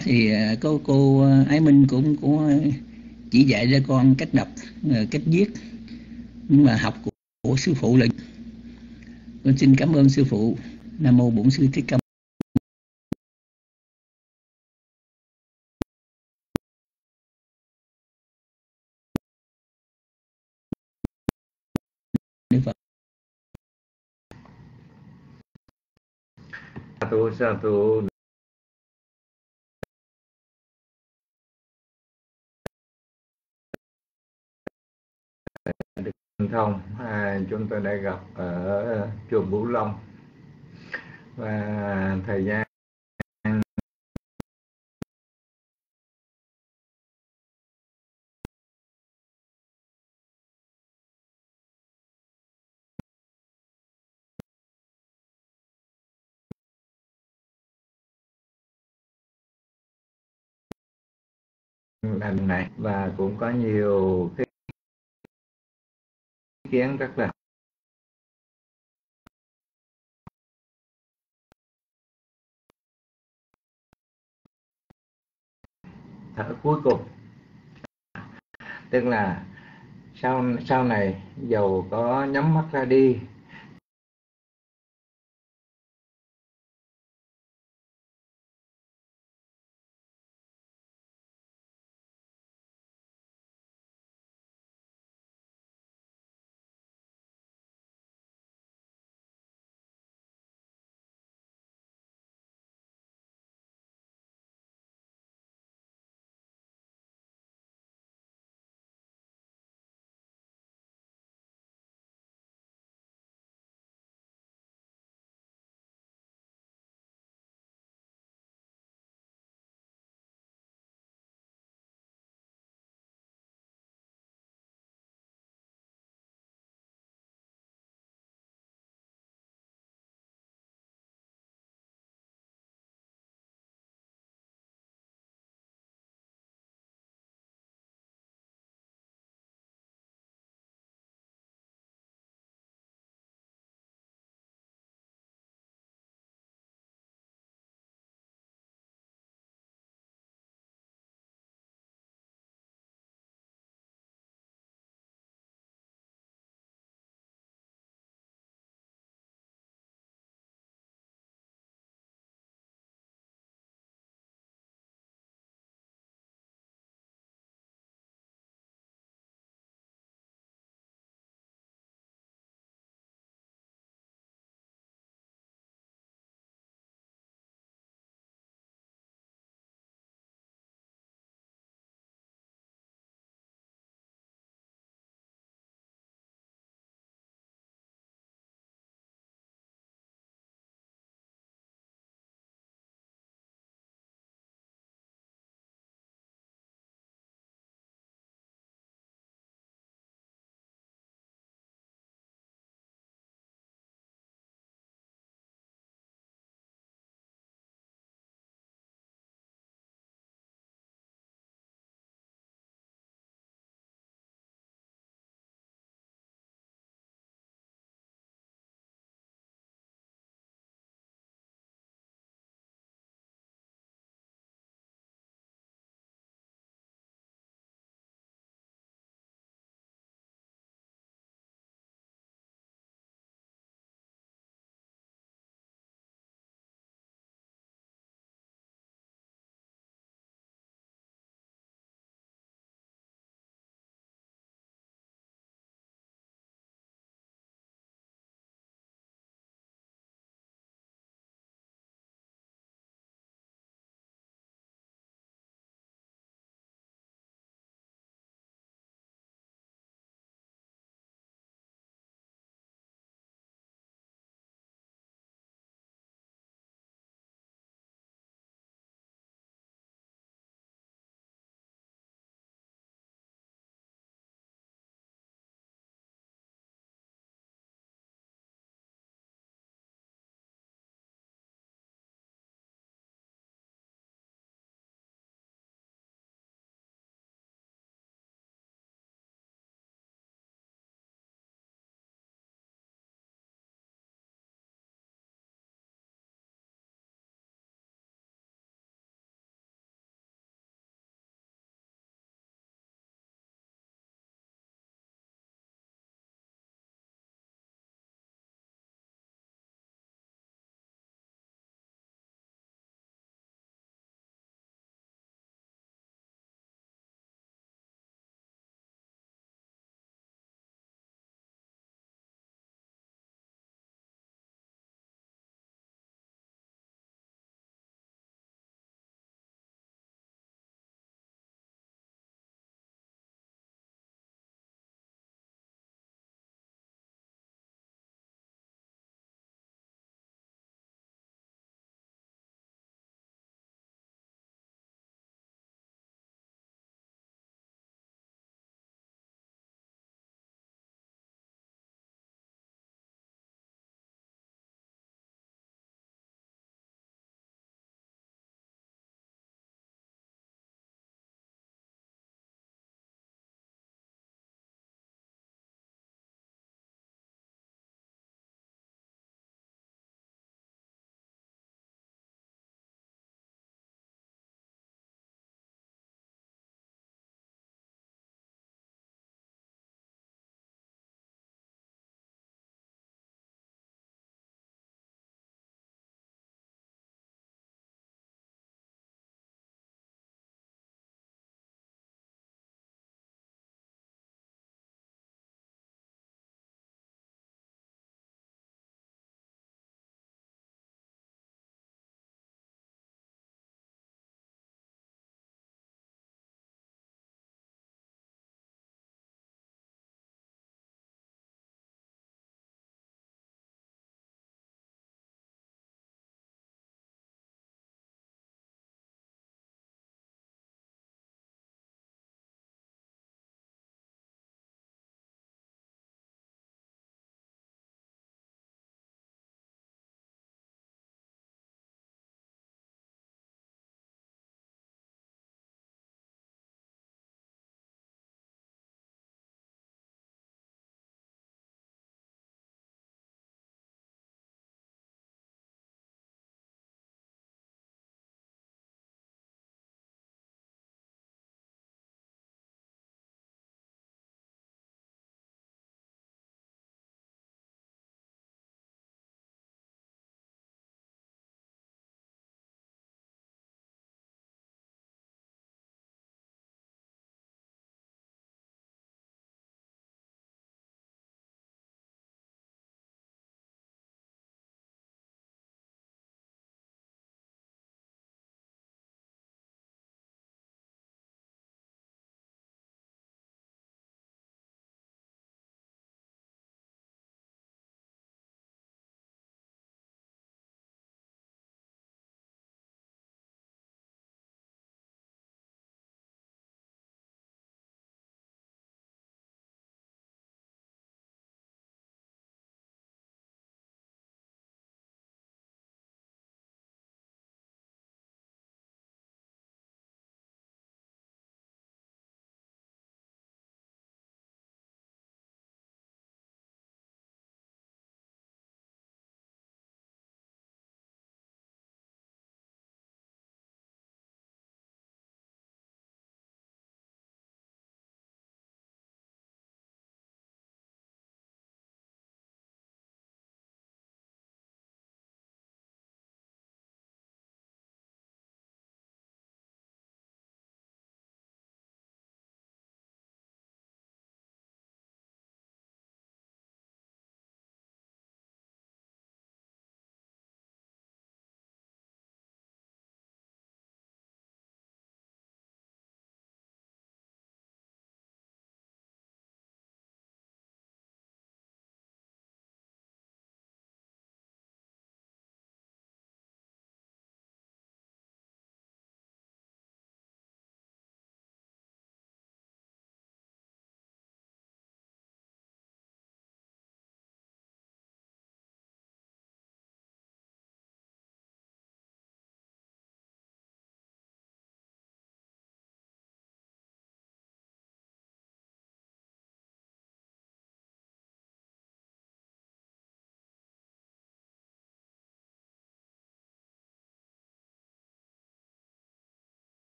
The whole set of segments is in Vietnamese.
thì cô Ái Minh cũng chỉ dạy cho con cách đọc, cách viết, nhưng mà học của sư phụ là con xin cảm ơn sư phụ. Nam mô Bổn Sư Thích Ca Mâu Ni Phật. Sa thú được thông. Chúng tôi đã gặp ở chùa Bửu Long, và thời gian lần này, và cũng có nhiều cái ý kiến rất là thở cuối cùng, tức là sau này dầu có nhắm mắt ra đi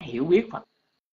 hiểu biết Phật.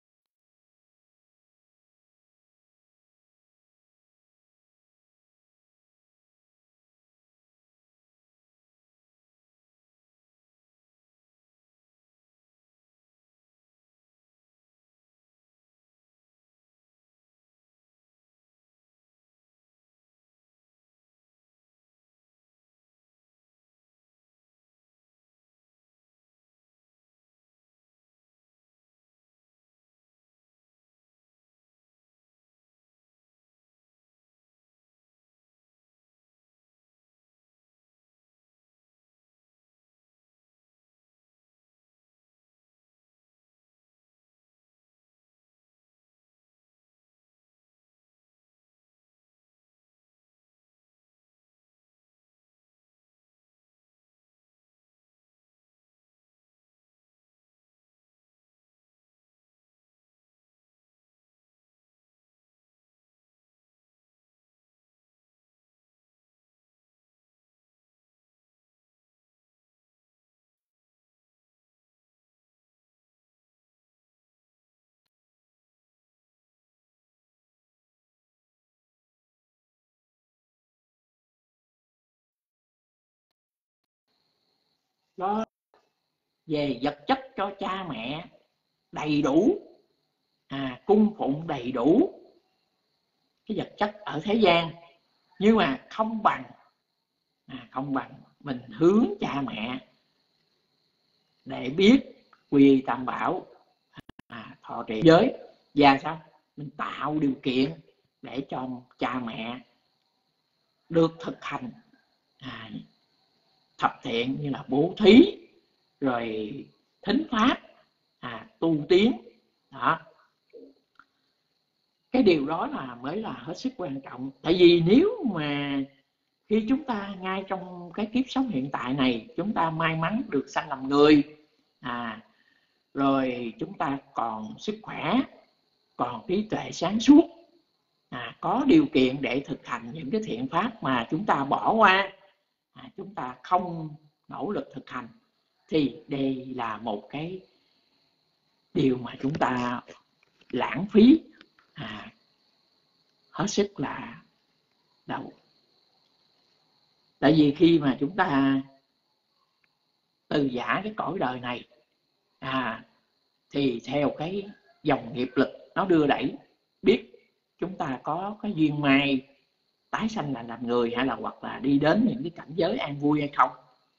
Đó, về vật chất cho cha mẹ đầy đủ, cung phụng đầy đủ cái vật chất ở thế gian, nhưng mà không bằng mình hướng cha mẹ để biết quy tam bảo, thọ trì giới, và sao mình tạo điều kiện để cho cha mẹ được thực hành thập thiện như là bố thí, rồi thính pháp, tu tiến. Đó, cái điều đó là mới là hết sức quan trọng. Tại vì nếu mà khi chúng ta ngay trong cái kiếp sống hiện tại này, chúng ta may mắn được sanh làm người, rồi chúng ta còn sức khỏe, còn trí tuệ sáng suốt, có điều kiện để thực hành những cái thiện pháp mà chúng ta bỏ qua, chúng ta không nỗ lực thực hành, thì đây là một cái điều mà chúng ta lãng phí hết sức là đau. Tại vì khi mà chúng ta từ giã cái cõi đời này, thì theo cái dòng nghiệp lực nó đưa đẩy, biết chúng ta có cái duyên may tái sanh là làm người, hay là hoặc là đi đến những cái cảnh giới an vui hay không.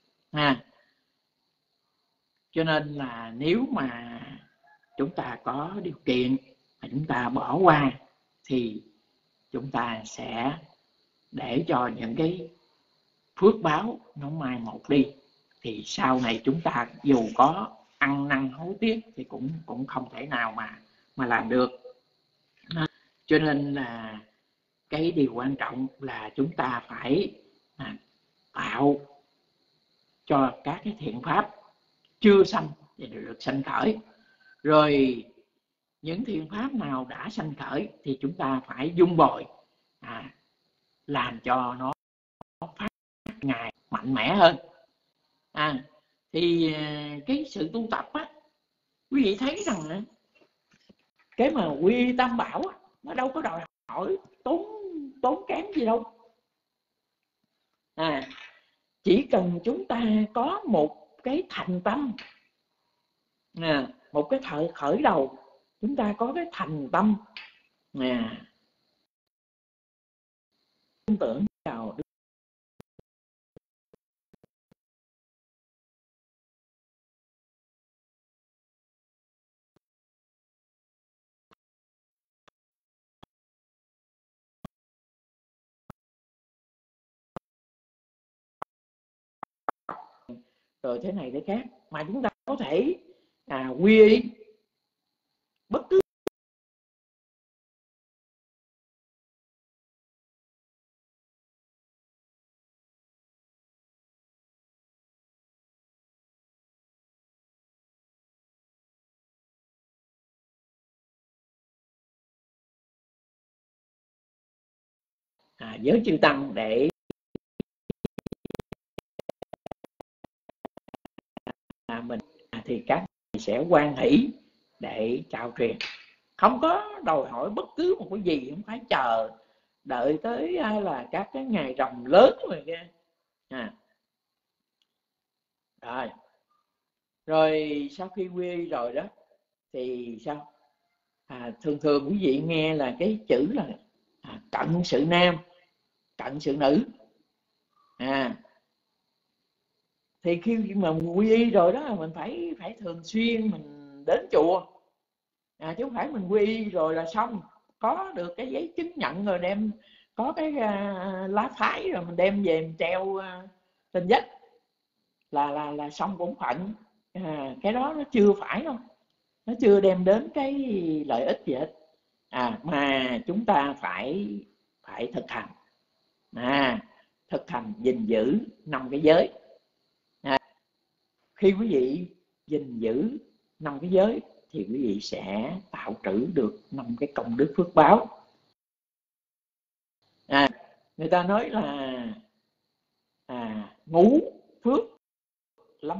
Cho nên là nếu mà chúng ta có điều kiện mà chúng ta bỏ qua, thì chúng ta sẽ để cho những cái phước báo nó mai một đi, thì sau này chúng ta dù có ăn năn hối tiếc thì cũng không thể nào mà làm được. Cho nên là cái điều quan trọng là chúng ta phải tạo cho các cái thiện pháp chưa sanh thì được sanh khởi, rồi những thiện pháp nào đã sanh khởi thì chúng ta phải dung bồi, làm cho nó phát ngày mạnh mẽ hơn. Thì cái sự tu tập á, quý vị thấy rằng cái mà quy tam bảo á, nó đâu có đòi hỏi tốn kém gì đâu. Chỉ cần chúng ta có một cái thành tâm, một cái khởi đầu, chúng ta có cái thành tâm tin tưởng vào rồi thế này thế khác, mà chúng ta có thể quy y bất cứ giới chư tăng để mình thì các sẽ hoan hỷ để trao truyền, không có đòi hỏi bất cứ một cái gì, không phải chờ đợi tới là các cái ngày rằm lớn rồi kia. Rồi sau khi quy y rồi đó thì sao? Thường thường quý vị nghe là cái chữ là cận sự nam, cận sự nữ. Thì khi mà quy y rồi đó, mình phải thường xuyên mình đến chùa, chứ không phải mình quy y rồi là xong, có được cái giấy chứng nhận rồi đem, có cái lá phái rồi mình đem về mình treo trên vách là xong bổn phận. Cái đó nó chưa phải đâu, nó chưa đem đến cái lợi ích gì hết. Mà chúng ta phải thực hành, thực hành gìn giữ 5 cái giới. Khi quý vị gìn giữ 5 cái giới thì quý vị sẽ tạo trữ được 5 cái công đức phước báo. Người ta nói là ngũ phước lâm.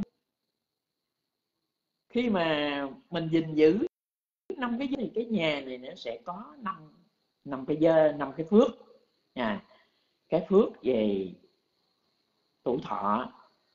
Khi mà mình gìn giữ 5 cái giới thì cái nhà này nó sẽ có 5 cái phước. Cái phước về tuổi thọ,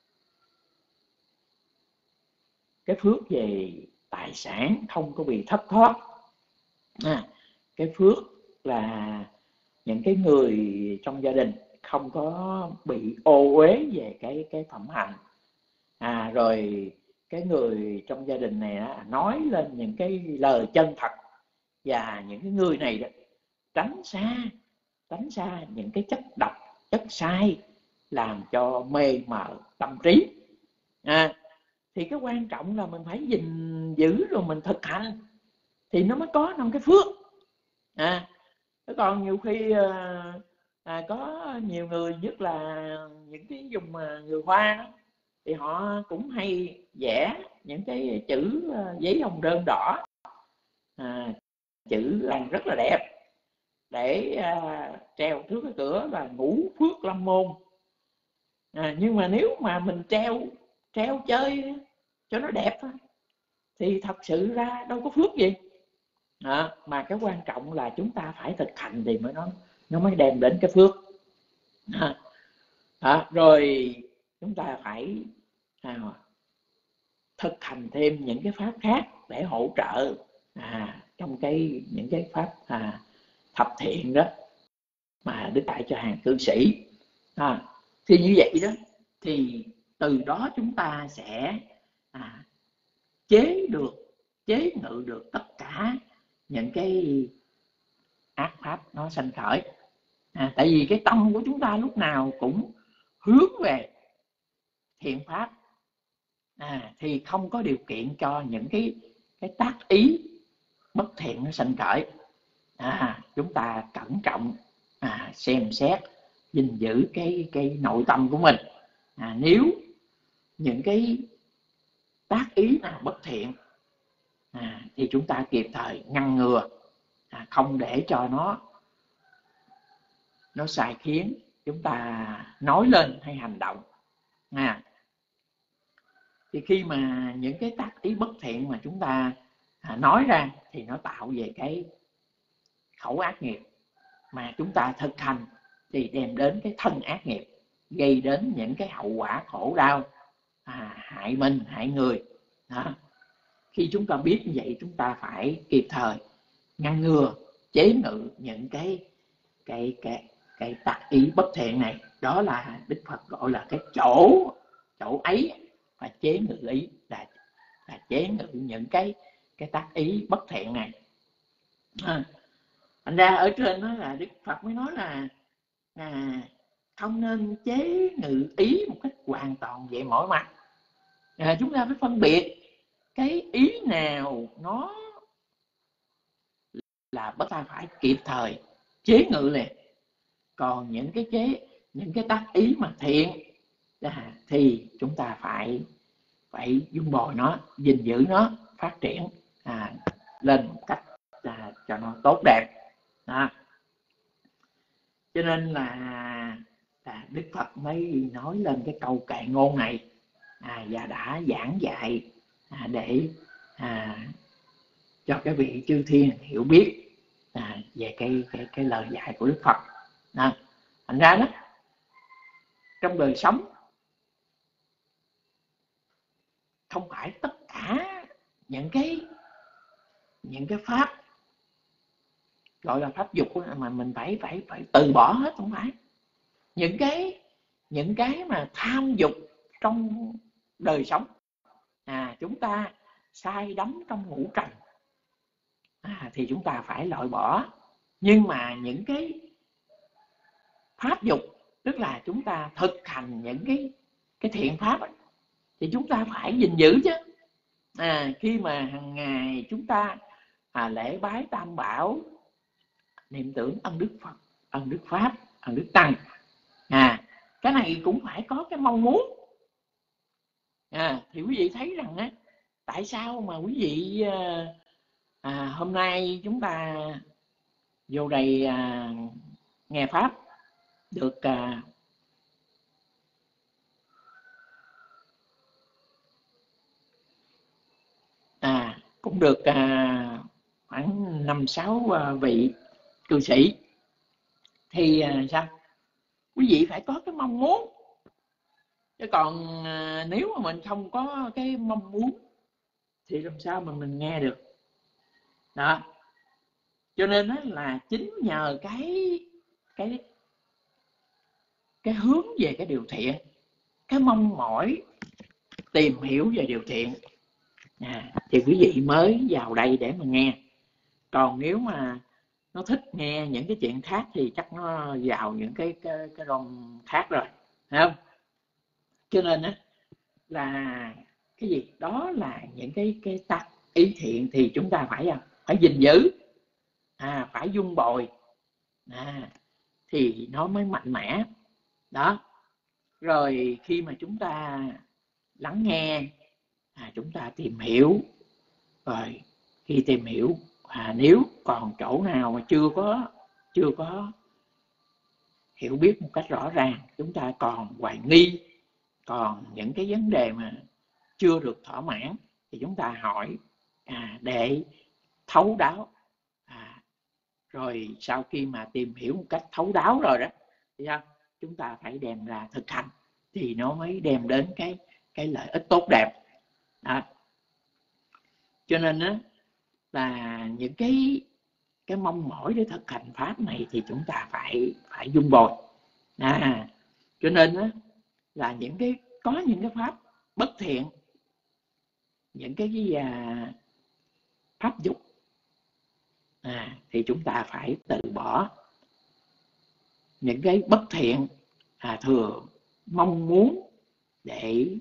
cái phước về tài sản không có bị thất thoát, cái phước là những cái người trong gia đình không có bị ô uế về cái phẩm hạnh. Rồi cái người trong gia đình này nói lên những cái lời chân thật, và những cái người này đó tránh xa những cái chất độc, chất sai làm cho mê mờ tâm trí. Thì cái quan trọng là mình phải gìn giữ rồi mình thực hành thì nó mới có 5 cái phước. Còn nhiều khi có nhiều người, nhất là những cái vùng người Hoa đó, thì họ cũng hay vẽ những cái chữ giấy hồng đơn đỏ, chữ rất là đẹp, để treo trước cái cửa là ngũ phước lâm môn. Nhưng mà nếu mà mình treo chơi cho nó đẹp thì thật sự ra đâu có phước gì. Mà cái quan trọng là chúng ta phải thực hành thì nó mới đem đến cái phước. Rồi chúng ta phải thực hành thêm những cái pháp khác để hỗ trợ trong những cái pháp thập thiện đó mà Đức Đại cho hàng cư sĩ. Thì như vậy đó, thì từ đó chúng ta sẽ chế ngự được tất cả những cái ác pháp nó sanh khởi. Tại vì cái tâm của chúng ta lúc nào cũng hướng về thiện pháp, thì không có điều kiện cho những cái tác ý bất thiện nó sanh khởi. Chúng ta cẩn trọng xem xét gìn giữ cái nội tâm của mình. Nếu những cái tác ý nào bất thiện thì chúng ta kịp thời ngăn ngừa, không để cho nó sai khiến chúng ta nói lên hay hành động. Thì khi mà những cái tác ý bất thiện mà chúng ta nói ra thì nó tạo về cái khẩu ác nghiệp, mà chúng ta thực hành thì đem đến cái thân ác nghiệp, gây đến những cái hậu quả khổ đau, hại mình hại người. Khi chúng ta biết như vậy, chúng ta phải kịp thời ngăn ngừa, chế ngự những cái tác ý bất thiện này. Đó là Đức Phật gọi là cái chỗ ấy, và chế ngự ý là chế ngự những cái tác ý bất thiện này. Thành ra ở trên đó là Đức Phật mới nói là không nên chế ngự ý một cách hoàn toàn về mọi mặt. Chúng ta phải phân biệt cái ý nào nó là bất, ta phải kịp thời chế ngự liền. Còn những cái tác ý mà thiện thì chúng ta phải dung bồi nó, gìn giữ nó, phát triển lên một cách cho nó tốt đẹp. Cho nên là Đức Phật mới nói lên cái câu kệ ngôn này, và đã giảng dạy để cho cái vị chư thiên hiểu biết về cái lời dạy của Đức Phật. Thành ra đó, trong đời sống không phải tất cả những cái pháp gọi là pháp dục mà mình phải từ bỏ hết, không phải. Những cái mà tham dục trong đời sống, chúng ta say đắm trong ngũ trần, thì chúng ta phải loại bỏ. Nhưng mà những cái pháp dục, tức là chúng ta thực hành những cái thiện pháp ấy, thì chúng ta phải gìn giữ chứ. Khi mà hàng ngày chúng ta lễ bái Tam Bảo, niệm tưởng ân Đức Phật, ân Đức Pháp, ân Đức Tăng, cái này cũng phải có cái mong muốn. Thì quý vị thấy rằng á, tại sao mà quý vị hôm nay chúng ta vô đây nghe pháp được cũng được khoảng 5-6 vị cư sĩ, thì sao quý vị phải có cái mong muốn. Chứ còn nếu mà mình không có cái mong muốn thì làm sao mà mình nghe được đó. Cho nên đó là chính nhờ cái hướng về cái điều thiện, cái mong mỏi tìm hiểu về điều thiện, thì quý vị mới vào đây để mà nghe. Còn nếu mà nó thích nghe những cái chuyện khác thì chắc nó vào những cái room khác rồi, thấy không? Cho nên á là cái gì đó là những cái tác ý thiện thì chúng ta phải gìn giữ, phải dung bồi, thì nó mới mạnh mẽ đó. Rồi khi mà chúng ta lắng nghe, chúng ta tìm hiểu, rồi khi tìm hiểu, nếu còn chỗ nào mà chưa có hiểu biết một cách rõ ràng, chúng ta còn hoài nghi, còn những cái vấn đề mà chưa được thỏa mãn, thì chúng ta hỏi để thấu đáo. Rồi sau khi mà tìm hiểu một cách thấu đáo rồi đó, thì sao? Chúng ta phải đem ra thực hành thì nó mới đem đến cái lợi ích tốt đẹp đó. Cho nên đó, là những cái mong mỏi để thực hành pháp này thì chúng ta phải dung bồi. Cho nên đó, là có những cái pháp bất thiện, những cái pháp dục, thì chúng ta phải từ bỏ. Những cái bất thiện thừa mong muốn để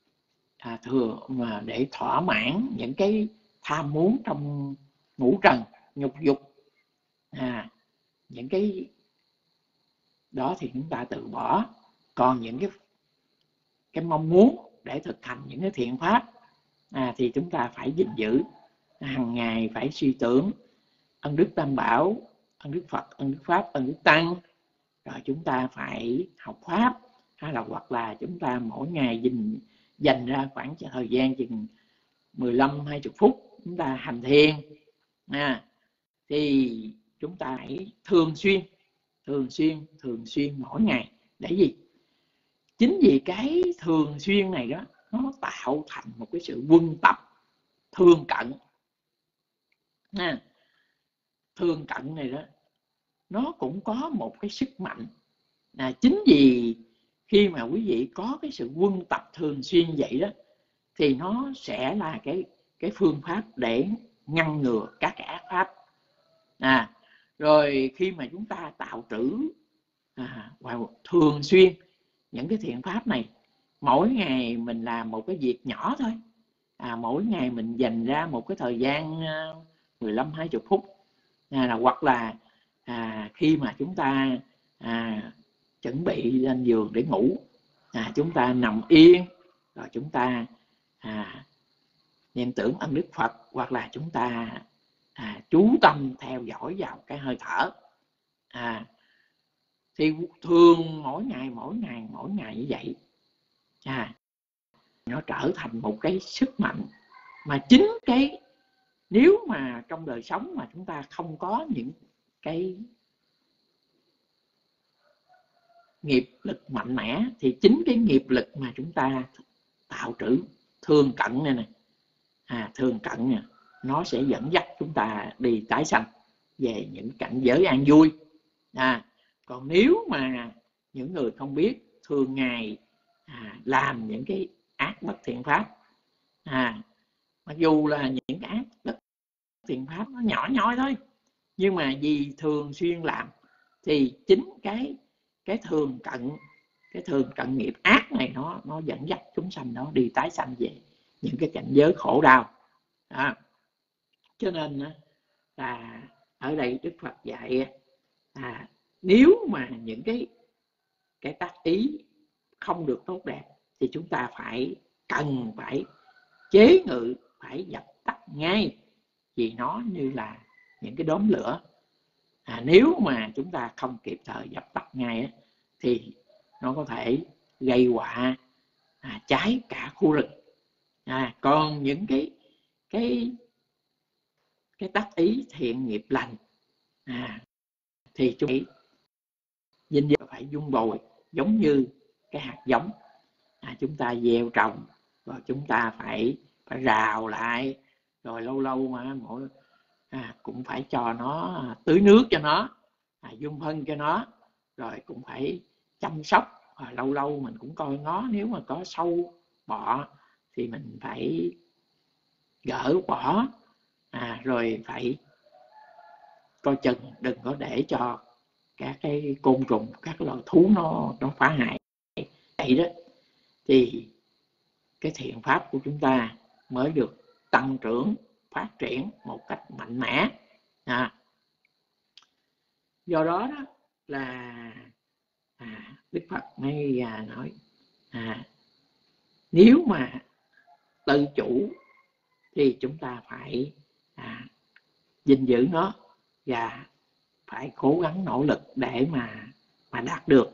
để thỏa mãn những cái tham muốn trong ngũ trần nhục dục, những cái đó thì chúng ta từ bỏ. Còn những cái mong muốn để thực hành những cái thiện pháp, thì chúng ta phải gìn giữ. Hàng ngày phải suy tưởng ân Đức Tam Bảo, ân Đức Phật, ân Đức Pháp, ân Đức Tăng. Rồi chúng ta phải học pháp, hoặc là chúng ta mỗi ngày dành ra khoảng thời gian chừng 15-20 phút chúng ta hành thiền. Thì chúng ta hãy thường xuyên mỗi ngày. Để gì? Chính vì cái thường xuyên này đó, nó tạo thành một cái sự quân tập thường cận. Thường cận này đó, nó cũng có một cái sức mạnh. Chính vì khi mà quý vị có cái sự quân tập thường xuyên vậy đó, thì nó sẽ là cái phương pháp để ngăn ngừa các cái ác pháp. Rồi khi mà chúng ta tạo trữ thường xuyên những cái thiện pháp này, mỗi ngày mình làm một cái việc nhỏ thôi, mỗi ngày mình dành ra một cái thời gian 15-20 phút, hoặc là khi mà chúng ta chuẩn bị lên giường để ngủ, chúng ta nằm yên, rồi chúng ta niệm tưởng ân Đức Phật, hoặc là chúng ta chú tâm theo dõi vào cái hơi thở. Thì thường mỗi ngày như vậy, nó trở thành một cái sức mạnh. Mà chính nếu mà trong đời sống mà chúng ta không có những cái nghiệp lực mạnh mẽ, thì chính cái nghiệp lực mà chúng ta tạo trữ thường cận này thường cận nè, nó sẽ dẫn dắt chúng ta đi tái sanh về những cảnh giới an vui. Còn nếu mà những người không biết, thường ngày làm những cái ác bất thiện pháp, mặc dù là những cái ác bất thiện pháp nó nhỏ nhoi thôi, nhưng mà vì thường xuyên làm thì chính cái thường cận nghiệp ác này nó dẫn dắt chúng sanh đó đi tái sanh về những cái cảnh giới khổ đau. Cho nên là ở đây Đức Phật dạy nếu mà những cái tác ý không được tốt đẹp thì chúng ta cần phải chế ngự, phải dập tắt ngay, vì nó như là những cái đốm lửa. Nếu mà chúng ta không kịp thời dập tắt ngay thì nó có thể gây họa cháy cả khu rừng. Còn những cái tác ý thiện nghiệp lành thì chúng ta dinh dưỡng phải dung bồi, giống như cái hạt giống chúng ta gieo trồng, rồi chúng ta phải rào lại, rồi lâu lâu mà cũng phải cho nó tưới nước cho nó, dung phân cho nó, rồi cũng phải chăm sóc, lâu lâu mình cũng coi ngó, nếu mà có sâu bọ thì mình phải gỡ bỏ, rồi phải coi chừng đừng có để cho các cái côn trùng, các loài thú nó phá hại. Vậy đó thì cái thiện pháp của chúng ta mới được tăng trưởng, phát triển một cách mạnh mẽ. Do đó là Đức Phật mới nói nếu mà tự chủ thì chúng ta phải gìn giữ nó và phải cố gắng nỗ lực để mà đạt được.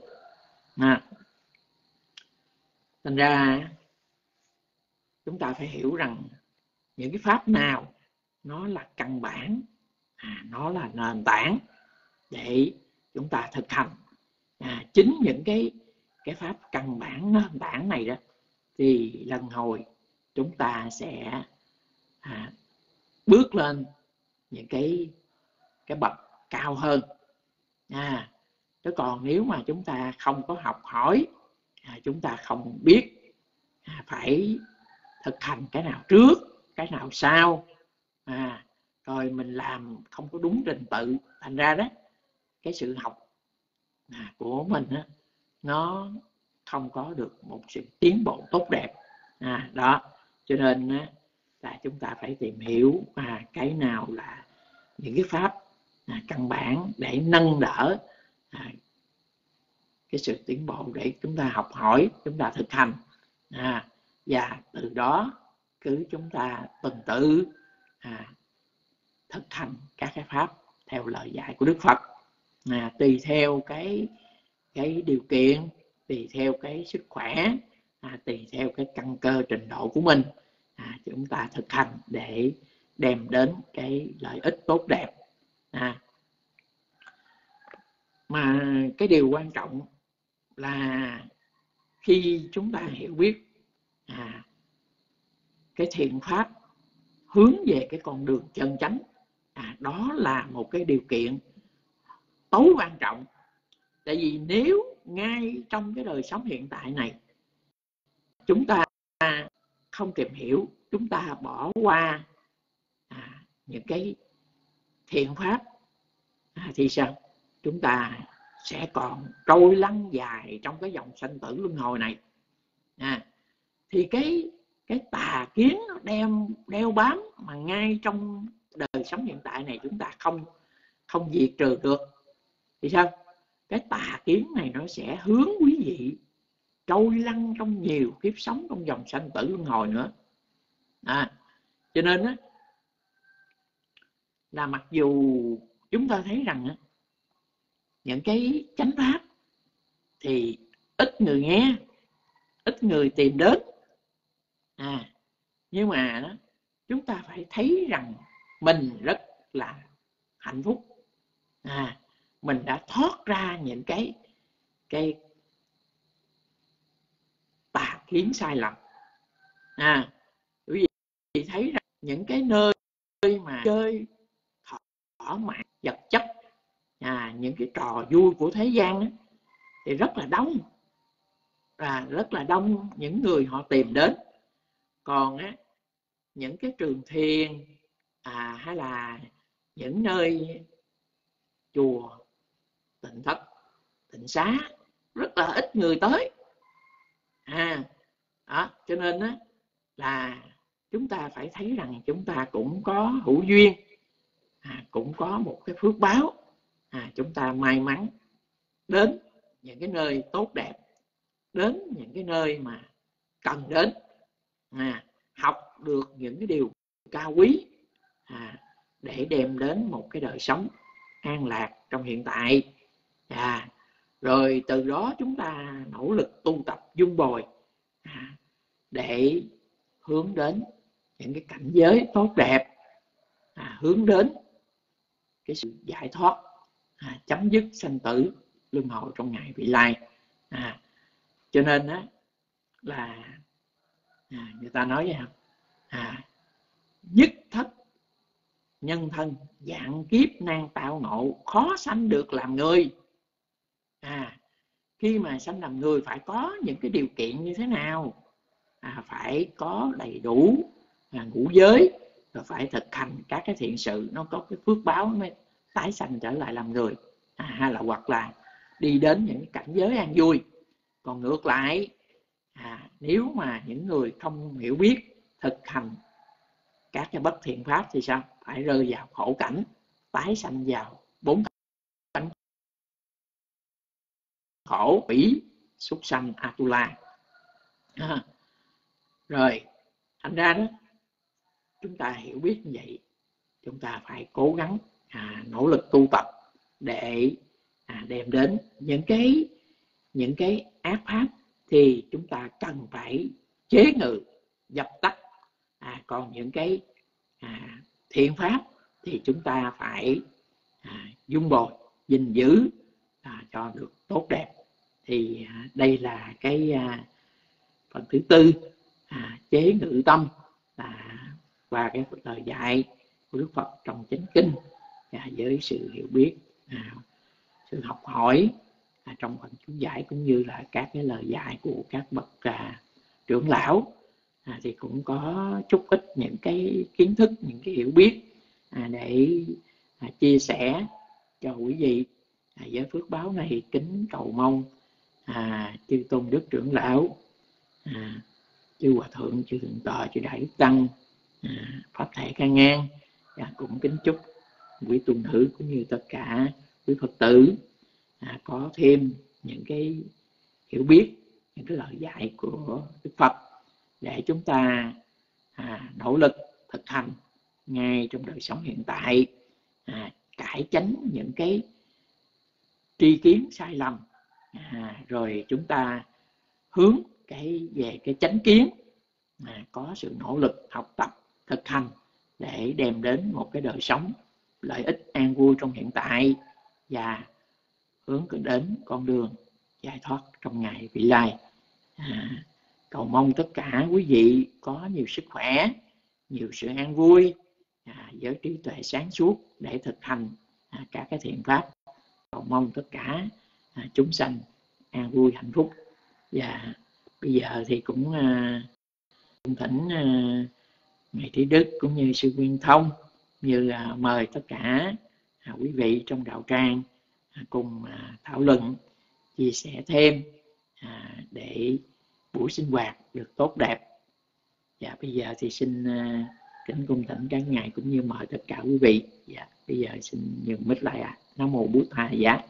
Thành ra chúng ta phải hiểu rằng những cái pháp nào nó là căn bản, nó là nền tảng để chúng ta thực hành. Chính những cái pháp căn bản nền tảng này đó thì lần hồi chúng ta sẽ bước lên những cái bậc cao hơn. Chứ còn nếu mà chúng ta không có học hỏi, chúng ta không biết phải thực hành cái nào trước, cái nào sau, rồi mình làm không có đúng trình tự, thành ra đó cái sự học của mình nó không có được một sự tiến bộ tốt đẹp. Đó, cho nên là chúng ta phải tìm hiểu cái nào là những cái pháp căn bản để nâng đỡ cái sự tiến bộ, để chúng ta học hỏi, chúng ta thực hành, và từ đó cứ chúng ta tuần tự thực hành các cái pháp theo lời dạy của Đức Phật, tùy theo cái điều kiện, tùy theo cái sức khỏe, tùy theo cái căn cơ trình độ của mình, chúng ta thực hành để đem đến cái lợi ích tốt đẹp. Mà cái điều quan trọng là khi chúng ta hiểu biết cái thiện pháp hướng về cái con đường chân chánh, đó là một cái điều kiện tối quan trọng. Tại vì nếu ngay trong cái đời sống hiện tại này chúng ta không tìm hiểu, chúng ta bỏ qua những cái thiện pháp thì sao? Chúng ta sẽ còn trôi lăn dài trong cái dòng sanh tử luân hồi này. Thì cái tà kiến nó đeo bám mà ngay trong đời sống hiện tại này chúng ta không diệt trừ được thì sao? Cái tà kiến này nó sẽ hướng quý vị trôi lăn trong nhiều kiếp sống trong dòng sanh tử luân hồi nữa. Cho nên là mặc dù chúng ta thấy rằng những cái chánh pháp thì ít người nghe, ít người tìm đến, nhưng mà chúng ta phải thấy rằng mình rất là hạnh phúc. Mình đã thoát ra những cái tà kiến sai lầm. Quý vị thấy rằng những cái nơi mà chơi thỏa mãn vật chất, những cái trò vui của thế gian đó, thì rất là đông, rất là đông những người họ tìm đến. Còn những cái trường thiền hay là những nơi chùa, tịnh thất, tịnh xá rất là ít người tới. Cho nên là chúng ta phải thấy rằng chúng ta cũng có hữu duyên, cũng có một cái phước báo. Chúng ta may mắn đến những cái nơi tốt đẹp, đến những cái nơi mà cần đến, học được những cái điều cao quý, để đem đến một cái đời sống an lạc trong hiện tại. Rồi từ đó chúng ta nỗ lực tu tập dung bồi, để hướng đến những cái cảnh giới tốt đẹp, hướng đến cái sự giải thoát, chấm dứt sanh tử luân hồi trong ngày vị lai. Cho nên là người ta nói vậy không? Nhất thất nhân thân, vạn kiếp nan tạo ngộ, khó sanh được làm người. Khi mà sanh làm người phải có những cái điều kiện như thế nào? Phải có đầy đủ ngũ giới, rồi phải thực hành các cái thiện sự, nó có cái phước báo mới tái sanh trở lại làm người, hay là hoặc là đi đến những cảnh giới an vui. Còn ngược lại, nếu mà những người không hiểu biết thực hành các cái bất thiện pháp thì sao? Phải rơi vào khổ cảnh, tái sanh vào 4 cảnh khổ: quỷ, súc sanh, Atula. Rồi thành ra đó, chúng ta hiểu biết như vậy, chúng ta phải cố gắng nỗ lực tu tập để đem đến những cái ác pháp thì chúng ta cần phải chế ngự, dập tắt. Còn những cái thiện pháp thì chúng ta phải dung bồi, gìn giữ cho được tốt đẹp. Thì đây là cái phần thứ tư, chế ngự tâm, và cái lời dạy của Đức Phật trong chánh kinh, với sự hiểu biết, sự học hỏi trong phần chú giải, cũng như là các cái lời dạy của các bậc trưởng lão, thì cũng có chút ít những cái kiến thức, những cái hiểu biết để chia sẻ cho quý vị. Với phước báo này, kính cầu mong chư tôn đức trưởng lão, chư hòa thượng, chư thượng tọa, chư đại đức tăng, pháp thể can ngang, cũng kính chúc quý tu nữ cũng như tất cả quý Phật tử có thêm những cái hiểu biết, những cái lời dạy của Đức Phật, để chúng ta nỗ lực thực hành ngay trong đời sống hiện tại, cải chánh những cái tri kiến sai lầm, rồi chúng ta hướng về cái chánh kiến, có sự nỗ lực học tập thực hành để đem đến một cái đời sống lợi ích an vui trong hiện tại, và hướng đến con đường giải thoát trong ngày vị lai. Cầu mong tất cả quý vị có nhiều sức khỏe, nhiều sự an vui, với trí tuệ sáng suốt để thực hành các cái thiện pháp. Cầu mong tất cả chúng sanh an vui hạnh phúc. Và bây giờ thì cũng thỉnh ngài Trí Đức cũng như sư Nguyên Thông, như mời tất cả quý vị trong đạo tràng cùng thảo luận, chia sẻ thêm, để buổi sinh hoạt được tốt đẹp. Và bây giờ thì xin kính cung thỉnh các ngài cũng như mời tất cả quý vị. Bây giờ xin nhường mic lại. Nam mô Bụt Thầy Giá.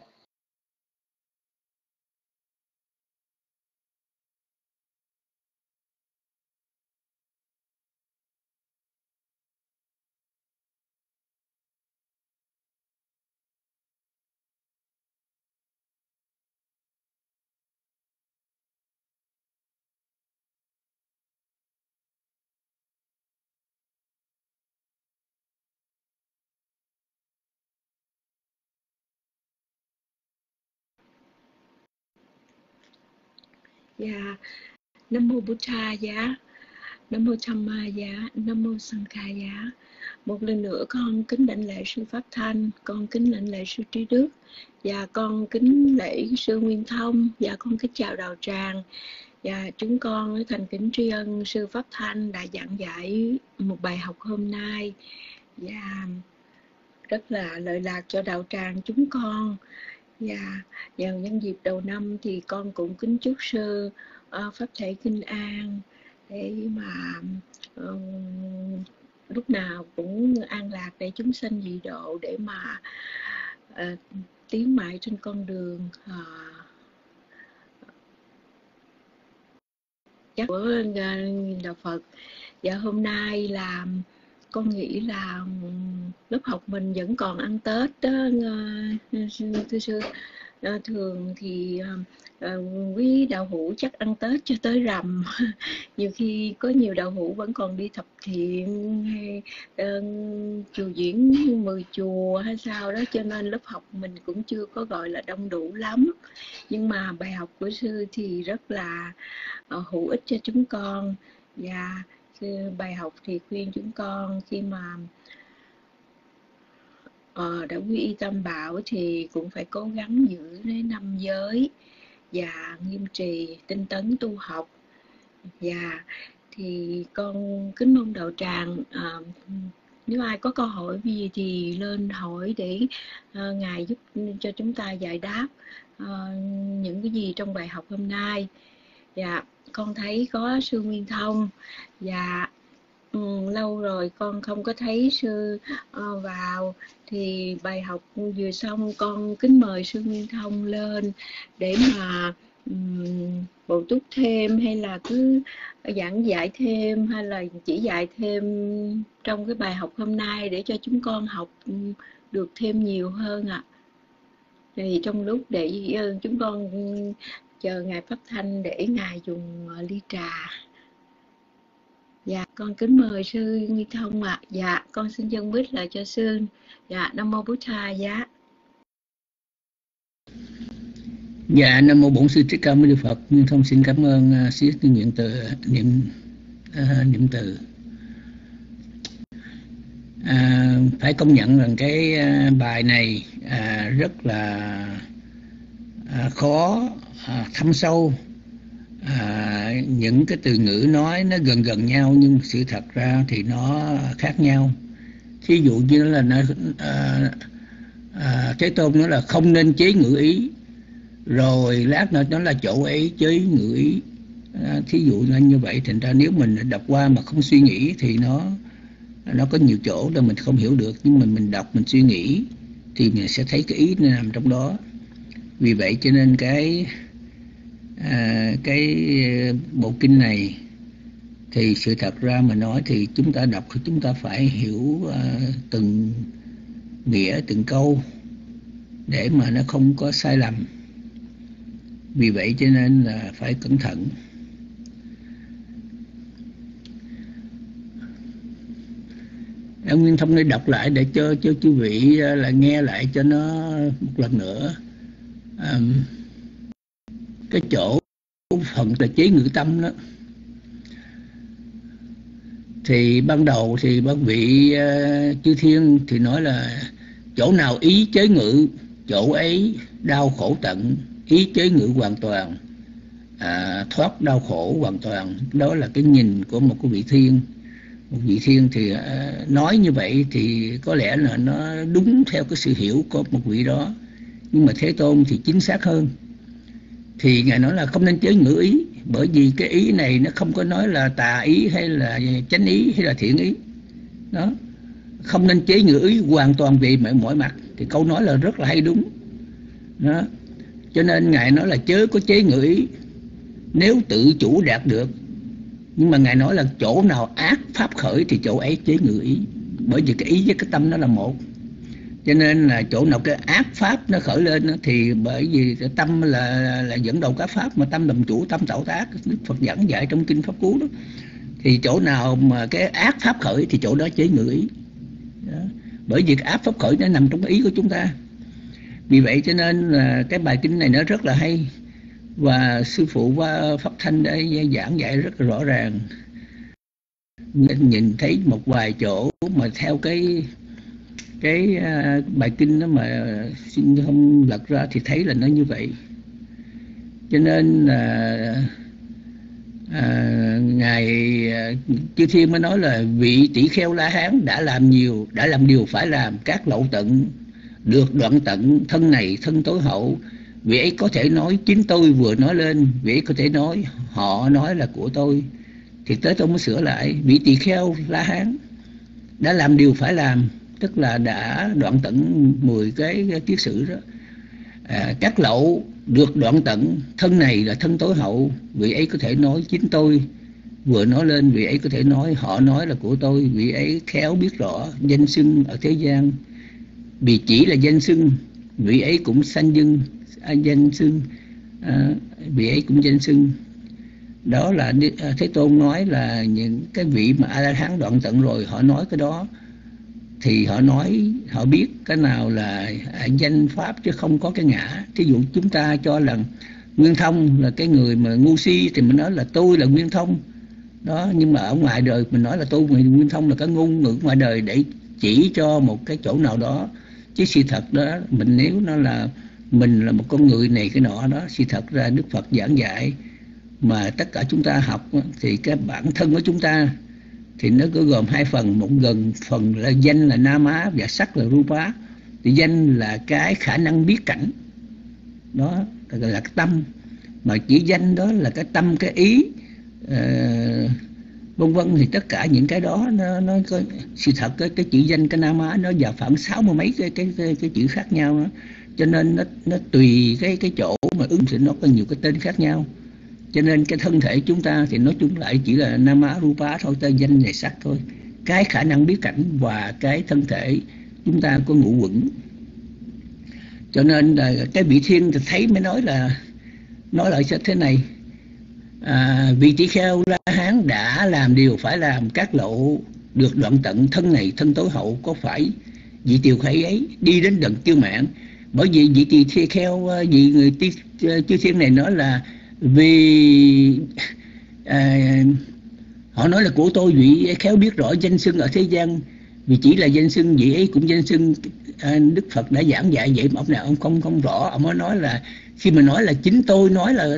Dạ. Nam mô Bụddha giá, Nam mô Dhamma giá, Nam mô Sangha giá. Một lần nữa con kính đảnh lễ sư Pháp Thanh, con kính đảnh lễ sư Trí Đức, và con kính lễ sư Nguyên Thông, và con kính chào đạo tràng. Và chúng con thành kính tri ân sư Pháp Thanh đã giảng dạy một bài học hôm nay, và rất là lợi lạc cho đạo tràng chúng con. Và vào nhân dịp đầu năm thì con cũng kính chúc sư pháp thể kinh an, để mà lúc nào cũng an lạc, để chúng sanh dị độ, để mà tiến mãi trên con đường của đạo Phật. Và hôm nay là con nghĩ là lớp học mình vẫn còn ăn Tết đó, thưa sư. Thường thì quý đạo hữu chắc ăn Tết cho tới rằm. Nhiều khi có nhiều đạo hữu vẫn còn đi thập thiện hay chùa diễn 10 chùa hay sao đó, cho nên lớp học mình cũng chưa có gọi là đông đủ lắm. Nhưng mà bài học của sư thì rất là hữu ích cho chúng con. Và bài học thì khuyên chúng con khi mà đã quy y Tam Bảo thì cũng phải cố gắng giữ lấy 5 giới và nghiêm trì tinh tấn tu học. Và thì con kính mong đạo tràng nếu ai có câu hỏi gì thì lên hỏi để Ngài giúp cho chúng ta giải đáp những cái gì trong bài học hôm nay. Dạ, con thấy có sư Nguyên Thông, và lâu rồi con không có thấy sư vào, thì bài học vừa xong con kính mời sư Nguyên Thông lên để mà bổ túc thêm, hay là cứ giảng dạy thêm, hay là chỉ dạy thêm trong cái bài học hôm nay để cho chúng con học được thêm nhiều hơn ạ. Thì trong lúc để chúng con chờ Ngài Pháp Thanh để Ngài dùng ly trà. Dạ, con kính mời sư Nguyên Thông ạ. Dạ, con xin dâng mic lại cho sư. Dạ, Nam mô Bụddha giá. Dạ, Nam mô Bổn Sư Thích Ca Mâu Ni Phật. Nguyên Thông xin cảm ơn sư nguyện từ niệm từ. Phải công nhận rằng cái bài này rất là khó, thâm sâu. Những cái từ ngữ nói nó gần nhau, nhưng sự thật ra thì nó khác nhau. Thí dụ như là Thế Tôn nói là không nên chế ngữ ý, rồi lát nữa nó là chỗ ấy chế ngữ ý. Thí dụ là như vậy. Thành ra nếu mình đọc qua mà không suy nghĩ thì nó có nhiều chỗ đó mình không hiểu được, nhưng mà mình đọc mình suy nghĩ thì mình sẽ thấy cái ý nó nằm trong đó. Vì vậy cho nên cái bộ kinh này thì sự thật ra mà nói thì chúng ta đọc thì chúng ta phải hiểu từng nghĩa, từng câu để mà nó không có sai lầm. Vì vậy cho nên là phải cẩn thận. Ông Nguyên Thông này đọc lại để cho quý vị là nghe lại cho nó một lần nữa. Cái chỗ phần là chế ngữ tâm đó, thì ban đầu thì bác vị chư thiên thì nói là chỗ nào ý chế ngữ, chỗ ấy đau khổ tận. Ý chế ngữ hoàn toàn, thoát đau khổ hoàn toàn. Đó là cái nhìn của một cái vị thiên. Một vị thiên thì nói như vậy thì có lẽ là nó đúng theo cái sự hiểu của một vị đó. Nhưng mà Thế Tôn thì chính xác hơn. Thì Ngài nói là không nên chế ngữ ý, bởi vì cái ý này nó không có nói là tà ý hay là chánh ý hay là thiện ý. Đó, không nên chế ngữ ý hoàn toàn về mọi mặt. Thì câu nói là rất là hay đúng. Đó, cho nên Ngài nói là chớ có chế ngữ ý nếu tự chủ đạt được. Nhưng mà Ngài nói là chỗ nào ác pháp khởi thì chỗ ấy chế ngữ ý. Bởi vì cái ý với cái tâm nó là một. Cho nên là chỗ nào cái ác pháp nó khởi lên thì bởi vì cái tâm là dẫn đầu các pháp, mà tâm làm chủ, tâm tạo tác. Đức Phật giảng dạy trong kinh Pháp Cú đó. Thì chỗ nào mà cái ác pháp khởi thì chỗ đó chế ngữ ý. Đó. Bởi vì cái ác pháp khởi nó nằm trong cái ý của chúng ta. Vì vậy cho nên là cái bài kinh này nó rất là hay. Và sư phụ Pháp Thanh đã giảng dạy rất là rõ ràng. Nên nhìn thấy một vài chỗ mà theo cái bài kinh đó mà xin không lật ra thì thấy là nó như vậy. Cho nên là ngài Chư Thiên mới nói là vị tỷ kheo La Hán đã làm điều phải làm, các lậu tận được đoạn tận, thân này thân tối hậu. Vị ấy có thể nói chính tôi vừa nói lên, vị ấy có thể nói họ nói là của tôi. Thì tới tôi mới sửa lại, vị tỳ kheo La Hán đã làm điều phải làm, tức là đã đoạn tận 10 cái kiết sử đó. Các lậu được đoạn tận, thân này là thân tối hậu, vị ấy có thể nói chính tôi vừa nói lên, vị ấy có thể nói họ nói là của tôi. Vị ấy khéo biết rõ danh xưng ở thế gian, vì chỉ là danh xưng, vị ấy cũng sanh danh xưng, vị ấy cũng danh xưng. Đó là Thế Tôn nói là những cái vị mà A-la-hán đoạn tận rồi họ nói cái đó, thì họ nói họ biết cái nào là danh pháp chứ không có cái ngã. Thí dụ chúng ta cho rằng Nguyên Thông là cái người mà ngu si thì mình nói là tôi là Nguyên Thông đó, nhưng mà ở ngoài đời mình nói là tôi Nguyên Thông là cái ngôn ngữ ngoài đời để chỉ cho một cái chỗ nào đó, chứ sự thật đó mình nếu nó là mình là một con người này cái nọ đó, sự thật ra Đức Phật giảng dạy mà tất cả chúng ta học thì cái bản thân của chúng ta thì nó có gồm hai phần. Một gần phần là danh là Nama và sắc là Rupa. Thì danh là cái khả năng biết cảnh đó, là cái tâm, mà chỉ danh đó là cái tâm, cái ý, vân vân. Thì tất cả những cái đó nó có sự thật. Cái chữ danh, cái Nama nó vào khoảng 60 mấy cái chữ khác nhau đó. Cho nên nó tùy cái chỗ mà ứng thì nó có nhiều cái tên khác nhau. Cho nên cái thân thể chúng ta thì nói chung lại chỉ là Nama Rupa thôi, tên danh này sắc thôi. Cái khả năng biết cảnh và cái thân thể chúng ta có ngũ uẩn. Cho nên là cái vị thiên thì thấy mới nói lại thế này: vị tỷ kheo La Hán đã làm điều phải làm, các lậu được đoạn tận, thân này thân tối hậu. Có phải vị tiều khởi ấy đi đến đấng kiêu mạn? Bởi vì vị tỳ kheo, vị người chư thiên này nói là vì họ nói là của tôi, vị khéo biết rõ danh xưng ở thế gian, vì chỉ là danh xưng, vị ấy cũng danh xưng. Đức Phật đã giảng dạy vậy mà ông nào ông không rõ. Ông mới nói là khi mà nói là chính tôi nói là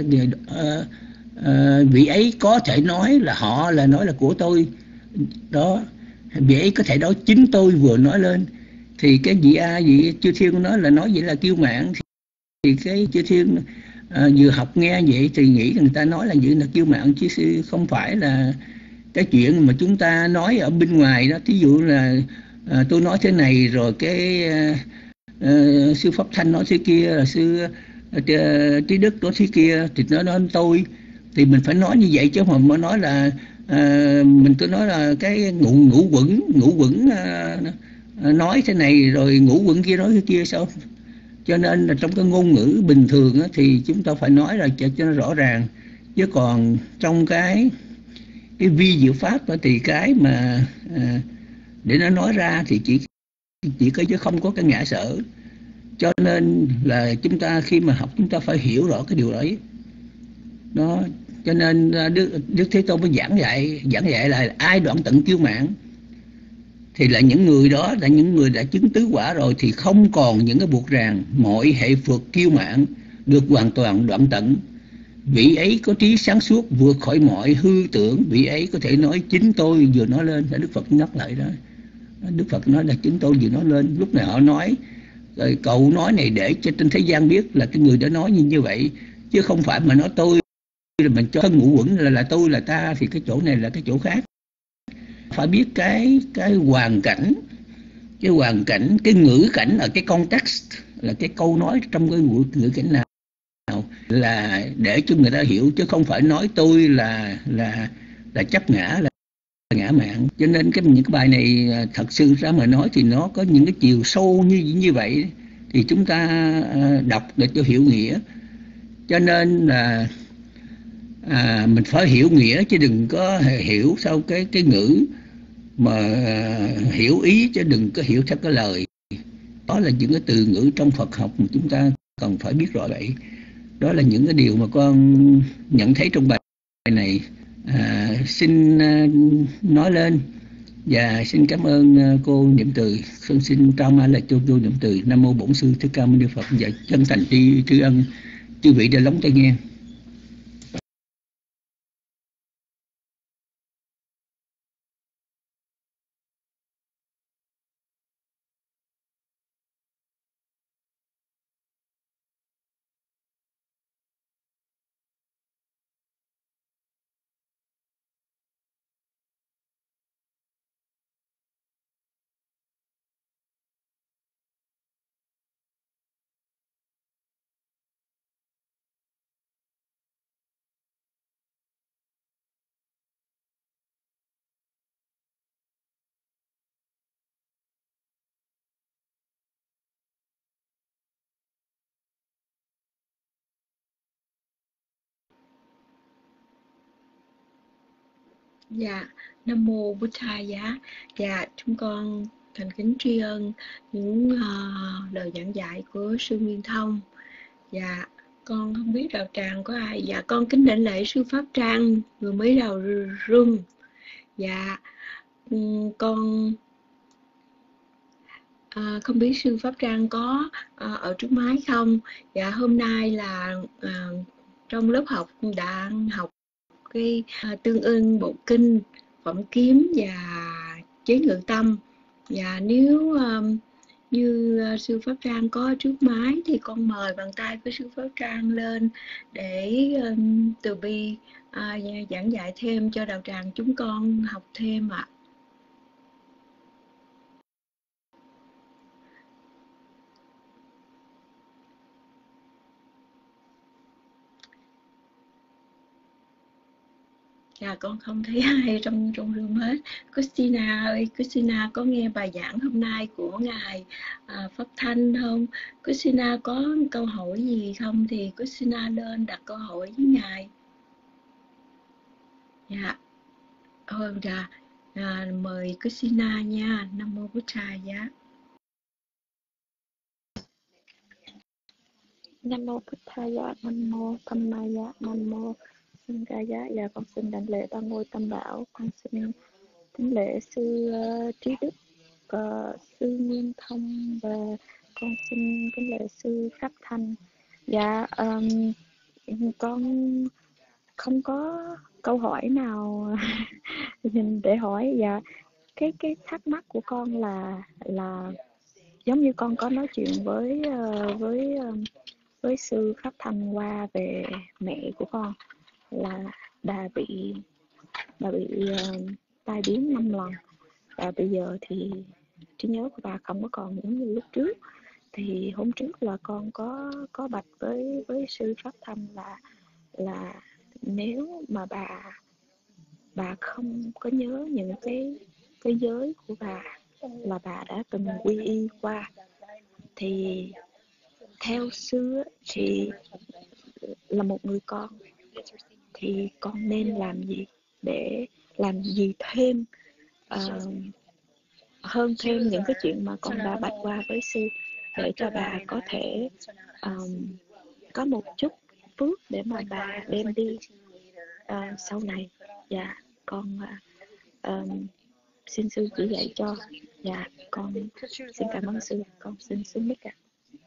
vị ấy có thể nói là họ là nói là của tôi đó, vị ấy có thể nói chính tôi vừa nói lên. Thì cái vị chư thiên nói là nói vậy là kiêu mạn. Thì cái chư thiên vừa học nghe vậy thì nghĩ người ta nói là vậy là kiêu mạn, chứ không phải là cái chuyện mà chúng ta nói ở bên ngoài đó. Thí dụ là tôi nói thế này rồi cái sư Pháp Thanh nói thế kia, là sư Trí Đức nói thế kia, thì nó nói tôi. Thì mình phải nói như vậy chứ mà mới nói là mình cứ nói là cái ngũ quẩn nói thế này rồi ngũ quẩn kia nói thế kia sao. Cho nên là trong cái ngôn ngữ bình thường á, thì chúng ta phải nói là cho nó rõ ràng. Chứ còn trong cái vi diệu pháp đó, thì cái mà để nó nói ra thì chỉ có chứ không có cái ngã sở. Cho nên là chúng ta khi mà học chúng ta phải hiểu rõ cái điều đấy đó. Cho nên Đức Thế Tôn mới giảng dạy là ai đoạn tận kiêu mạn thì là những người đó là những người đã chứng tứ quả rồi, thì không còn những cái buộc ràng. Mọi hệ phượt kiêu mạn được hoàn toàn đoạn tận. Vị ấy có trí sáng suốt vượt khỏi mọi hư tưởng. Vị ấy có thể nói chính tôi vừa nói lên. Đức Phật nhắc lại đó. Đức Phật nói là chính tôi vừa nói lên. Lúc này họ nói rồi cậu nói này để cho trên thế gian biết là cái người đã nói như vậy, chứ không phải mà nói tôi là mình cho ngũ quẩn là tôi là ta. Thì cái chỗ này là cái chỗ khác. Phải biết cái hoàn cảnh, cái ngữ cảnh ở cái context, là cái câu nói trong cái ngữ cảnh nào là để cho người ta hiểu, chứ không phải nói tôi là chấp ngã, là ngã mạn. Cho nên những cái bài này thật sự ra mà nói thì nó có những cái chiều sâu như vậy, thì chúng ta đọc để cho hiểu nghĩa. Cho nên là mình phải hiểu nghĩa chứ đừng có hiểu sau cái ngữ mà hiểu ý, chứ đừng có hiểu theo cái lời. Đó là những cái từ ngữ trong Phật học mà chúng ta cần phải biết rõ vậy. Đó là những cái điều mà con nhận thấy trong bài này. Xin nói lên và xin cảm ơn cô Niệm Từ. Con xin trao mai lại cho cô Niệm Từ. Nam mô Bổn Sư Thích Ca Mâu Ni Phật. Và chân thành tri ân chư vị đã lắng tai nghe. Dạ, Nam Mô Bụt Thầy Giá. Dạ, chúng con thành kính tri ân những lời giảng dạy của Sư Nguyên Thông. Dạ, con không biết đạo tràng có ai. Dạ, con kính đảnh lễ Sư Pháp Trang vừa mới đầu room. Dạ, con không biết Sư Pháp Trang có ở trước máy không. Dạ, hôm nay là trong lớp học đã học cái tương ưng bộ kinh, phẩm kiếm và chế ngự tâm. Và nếu như Sư Pháp Trang có trước máy thì con mời bàn tay của Sư Pháp Trang lên để từ bi giảng dạy thêm cho đạo tràng chúng con học thêm ạ. Dạ, con không thấy ai trong room hết. Christina ơi, Christina có nghe bài giảng hôm nay của Ngài Pháp Thanh không? Christina có câu hỏi gì không thì Christina lên đặt câu hỏi với Ngài. Dạ, dạ, mời Christina nha. Nam Mô Bụt Thầy Giá. Nam Mô Bụt Thầy Giá, Nam Mô Tham Ma Giá, Nam Mô Sinh Ca Giá. Dạ, con xin đảnh lễ ba ngôi tam bảo. Con xin đảnh lễ sư Trí Đức và sư Nguyên Thông, và con xin đảnh lễ sư Pháp Thanh. Dạ, con không có câu hỏi nào để hỏi. Dạ, cái thắc mắc của con là giống như con có nói chuyện với sư Pháp Thanh qua về mẹ của con, là bà bị tai biến 5 lần, và bây giờ thì trí nhớ của bà không có còn giống như lúc trước. Thì hôm trước là con có bạch với sư Pháp Thanh là nếu mà bà không có nhớ những cái giới của bà là bà đã từng quy y qua, thì theo sư thì là một người con thì con nên làm gì để làm gì thêm hơn thêm những cái chuyện mà con đã bạch qua với sư, để cho bà có thể có một chút phước để mà bà đem đi sau này. Dạ, con xin sư chỉ dạy cho. Dạ, con xin cảm ơn sư. Con xin xuống mic ạ.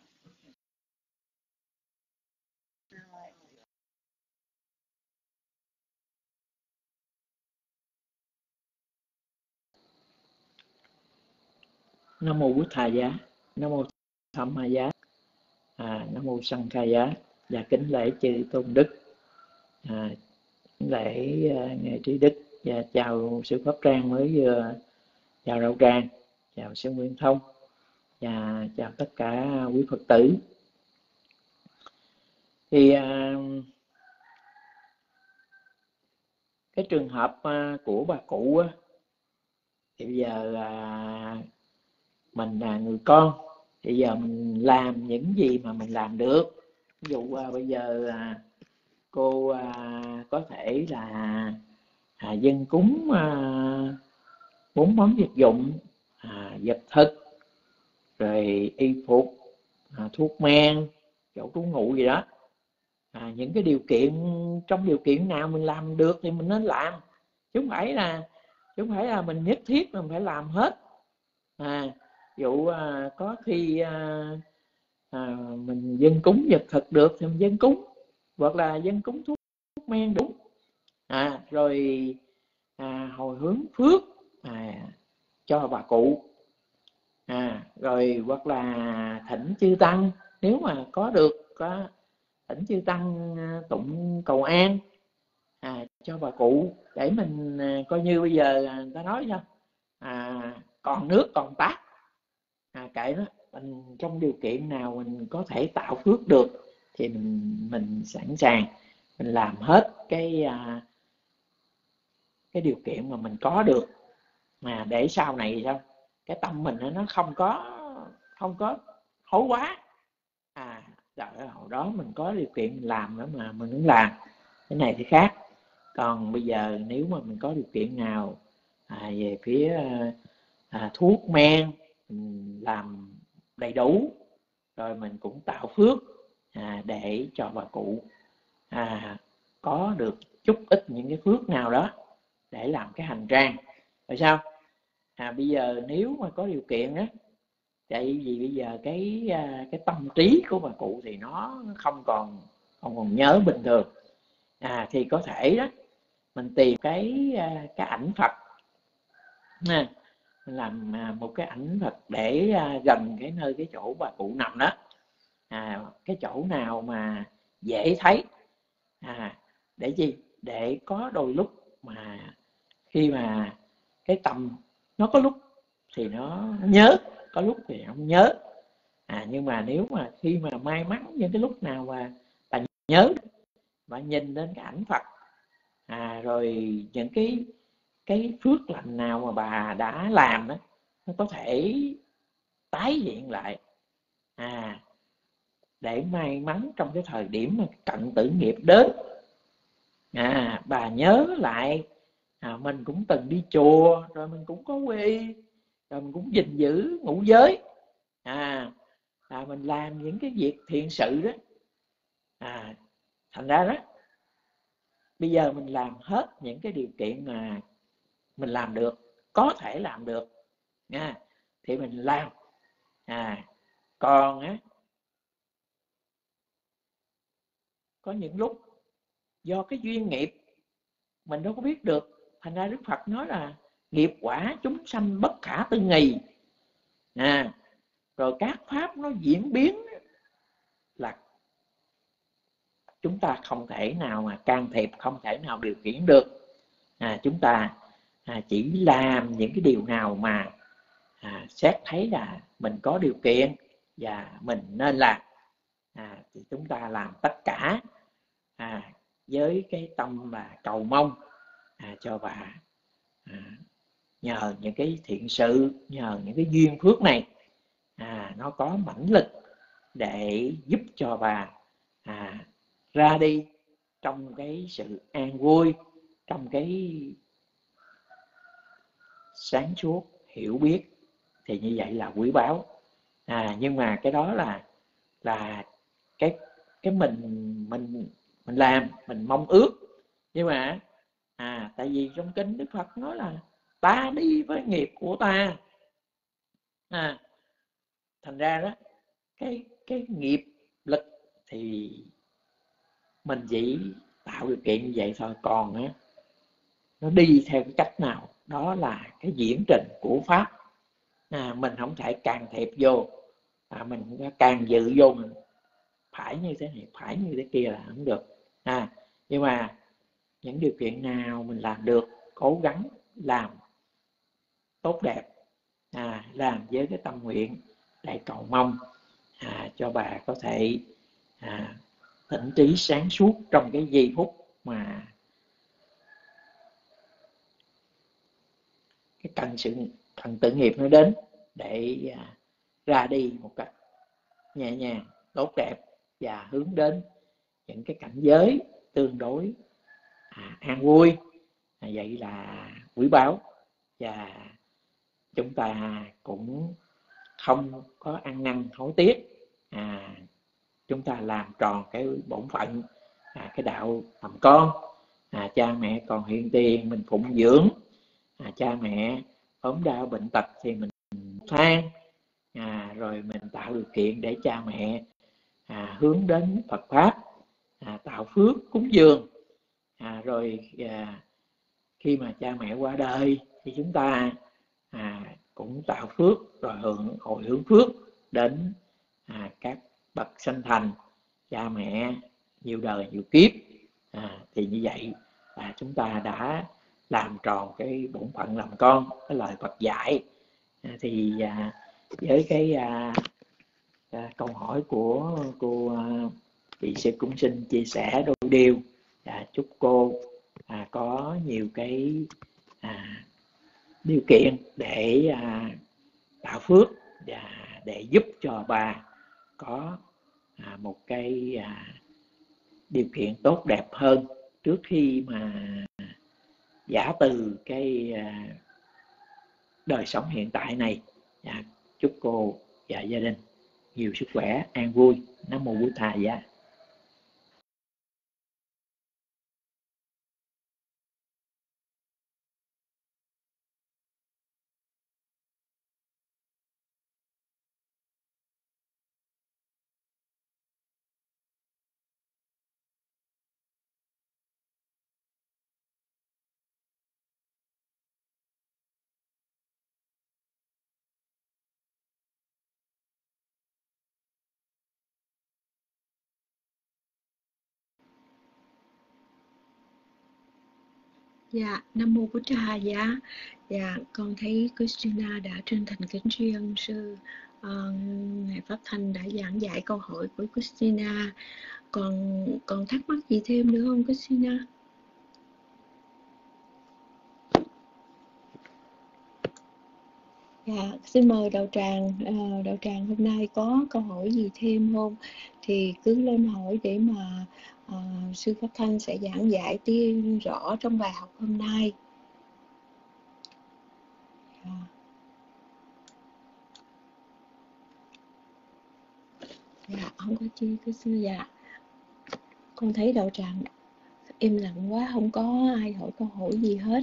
Nam Mô Bụt Thầy Giá, Nam Mô Tham Ma Giá, Nam Mô Sanh Ca Giá. Và kính lễ chư Tôn Đức, kính lễ Ngài Trí Đức, và chào sư Pháp Trang mới vừa chào đạo tràng, chào sư Nguyên Thông, và chào tất cả quý Phật tử. Thì cái trường hợp của bà cụ thì bây giờ mình là người con, bây giờ mình làm những gì mà mình làm được. Ví dụ bây giờ cô có thể là dân cúng 4 món vật dụng, vật thực, rồi y phục, thuốc men, chỗ trú ngụ gì đó, những cái điều kiện, trong điều kiện nào mình làm được thì mình nên làm, chứ không phải là mình nhất thiết mình phải làm hết. Dụ có khi mình dâng cúng vật thực được thì mình dâng cúng, hoặc là dâng cúng thuốc men đúng, rồi hồi hướng phước cho bà cụ, rồi hoặc là thỉnh chư tăng, nếu mà có được thỉnh chư tăng tụng cầu an cho bà cụ, để mình coi như bây giờ người ta nói sao, còn nước còn tát, kệ nó, mình trong điều kiện nào mình có thể tạo phước được thì mình sẵn sàng mình làm hết cái điều kiện mà mình có được, để sau này sao cái tâm mình nó không có hối quá. Rồi hồi đó mình có điều kiện mình làm nữa mà mình cũng làm, cái này thì khác. Còn bây giờ nếu mà mình có điều kiện nào về phía thuốc men mình làm đầy đủ, rồi mình cũng tạo phước để cho bà cụ có được chút ít những cái phước nào đó để làm cái hành trang. Rồi sao bây giờ nếu mà có điều kiện á, tại vì bây giờ cái tâm trí của bà cụ thì nó không còn nhớ bình thường, thì có thể đó mình tìm cái ảnh Phật, mình làm một cái ảnh Phật để gần cái nơi cái chỗ bà cụ nằm đó, cái chỗ nào mà dễ thấy, để gì, để có đôi lúc mà khi mà cái tâm nó có lúc thì nó nhớ, có lúc thì không nhớ, nhưng mà nếu mà khi mà may mắn những cái lúc nào mà bà nhớ, bà nhìn đến cái ảnh Phật, rồi những cái phước lành nào mà bà đã làm đó, nó có thể tái hiện lại, để may mắn trong cái thời điểm mà cận tử nghiệp đến, bà nhớ lại mình cũng từng đi chùa, rồi mình cũng có quy y, rồi mình cũng gìn giữ ngũ giới, mình làm những cái việc thiện sự đó, thành ra đó bây giờ mình làm hết những cái điều kiện mà mình làm được, có thể làm được thì mình làm. Còn có những lúc do cái duyên nghiệp mình đâu có biết được, thành ra Đức Phật nói là nghiệp quả chúng sanh bất khả tư nghì, rồi các pháp nó diễn biến là chúng ta không thể nào mà can thiệp, không thể nào điều khiển được. Chúng ta chỉ làm những cái điều nào mà xét thấy là mình có điều kiện và mình nên làm, thì chúng ta làm tất cả với cái tâm là cầu mong cho bà nhờ những cái thiện sự, nhờ những cái duyên phước này nó có mãnh lực để giúp cho bà ra đi trong cái sự an vui, trong cái sáng suốt hiểu biết, thì như vậy là quý báu. Nhưng mà cái đó là cái mình làm, mình mong ước, nhưng mà tại vì trong kinh Đức Phật nói là ta đi với nghiệp của ta, thành ra đó cái nghiệp lực thì mình chỉ tạo điều kiện như vậy thôi, còn nó đi theo cái cách nào đó là cái diễn trình của pháp, mình không thể can thiệp vô, mình càng dự vô mình phải như thế này, phải như thế kia là không được. Nhưng mà những điều kiện nào mình làm được, cố gắng làm tốt đẹp, làm với cái tâm nguyện để cầu mong cho bà có thể tỉnh trí sáng suốt trong cái giây phút mà cái cần tử nghiệp nó đến, để ra đi một cách nhẹ nhàng, tốt đẹp và hướng đến những cái cảnh giới tương đối an vui. Vậy là quý báu, và chúng ta cũng không có ăn năn hối tiếc, chúng ta làm tròn cái bổn phận cái đạo làm con. Cha mẹ còn hiện tiền mình phụng dưỡng, cha mẹ ốm đau bệnh tật thì mình than, rồi mình tạo điều kiện để cha mẹ hướng đến Phật pháp, tạo phước cúng dường, rồi khi mà cha mẹ qua đời thì chúng ta cũng tạo phước rồi hồi hướng phước đến các bậc sanh thành, cha mẹ nhiều đời nhiều kiếp. Thì như vậy là chúng ta đã làm tròn cái bổn phận làm con, cái lời Phật dạy. Thì với cái câu hỏi của cô chị sẽ cũng xin chia sẻ đôi điều. Chúc cô có nhiều cái điều kiện để tạo phước và để giúp cho bà có một cái điều kiện tốt đẹp hơn trước khi mà giã từ cái đời sống hiện tại này. Chúc cô và gia đình nhiều sức khỏe, an vui. Nam mô Bổn Thầy giá. Dạ, Nam mô Bổn Thầy giá. Dạ, con thấy Christina đã chân thành kính tri ân sư. Ngài Pháp Thanh đã giảng dạy câu hỏi của Christina. Còn thắc mắc gì thêm nữa không Christina? Dạ, xin mời Đạo Tràng. Đạo Tràng hôm nay có câu hỏi gì thêm không? Thì cứ lên hỏi để mà sư Pháp Thanh sẽ giảng giải rõ trong bài học hôm nay. Dạ, không có chi cứ xin. Dạ, con thấy Đạo Tràng im lặng quá, không có ai hỏi câu hỏi gì hết.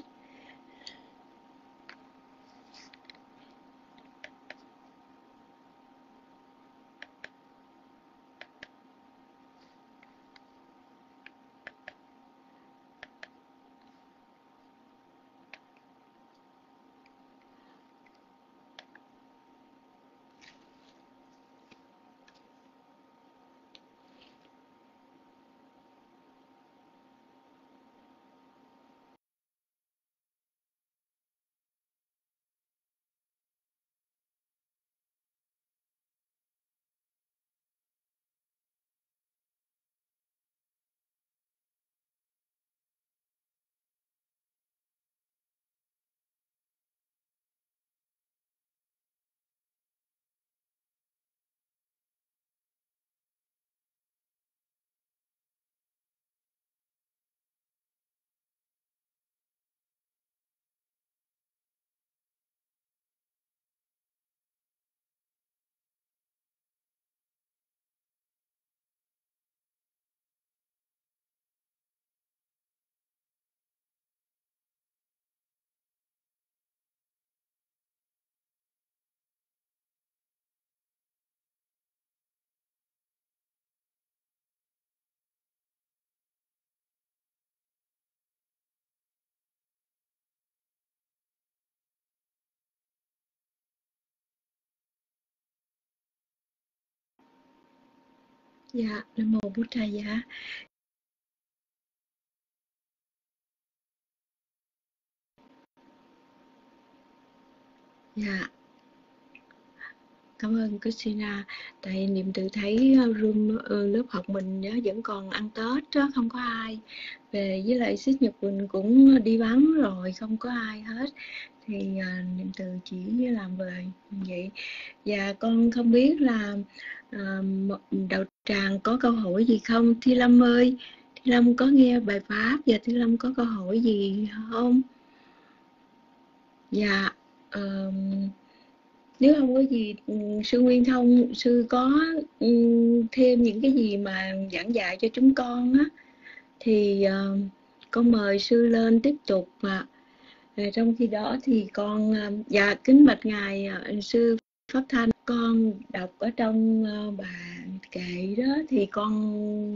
Dạ, Nam mô Bổn Thầy giá. Dạ, cảm ơn Christina. Tại niệm tự thấy lớp học mình vẫn còn ăn Tết đó, không có ai về, với lại Xích Nhật Quỳnh cũng đi vắng rồi, không có ai hết. Thì niệm tự chỉ làm về vậy. Và con không biết là Đạo Tràng có câu hỏi gì không? Thi Lâm ơi, Thi Lâm có nghe bài pháp và Thi Lâm có câu hỏi gì không? Dạ, nếu không có gì, sư Nguyên Thông, sư có thêm những cái gì mà giảng dạy cho chúng con á, thì con mời sư lên tiếp tục mà. Trong khi đó thì con dạ kính bạch ngài sư Pháp Thanh, con đọc ở trong bài kệ đó thì con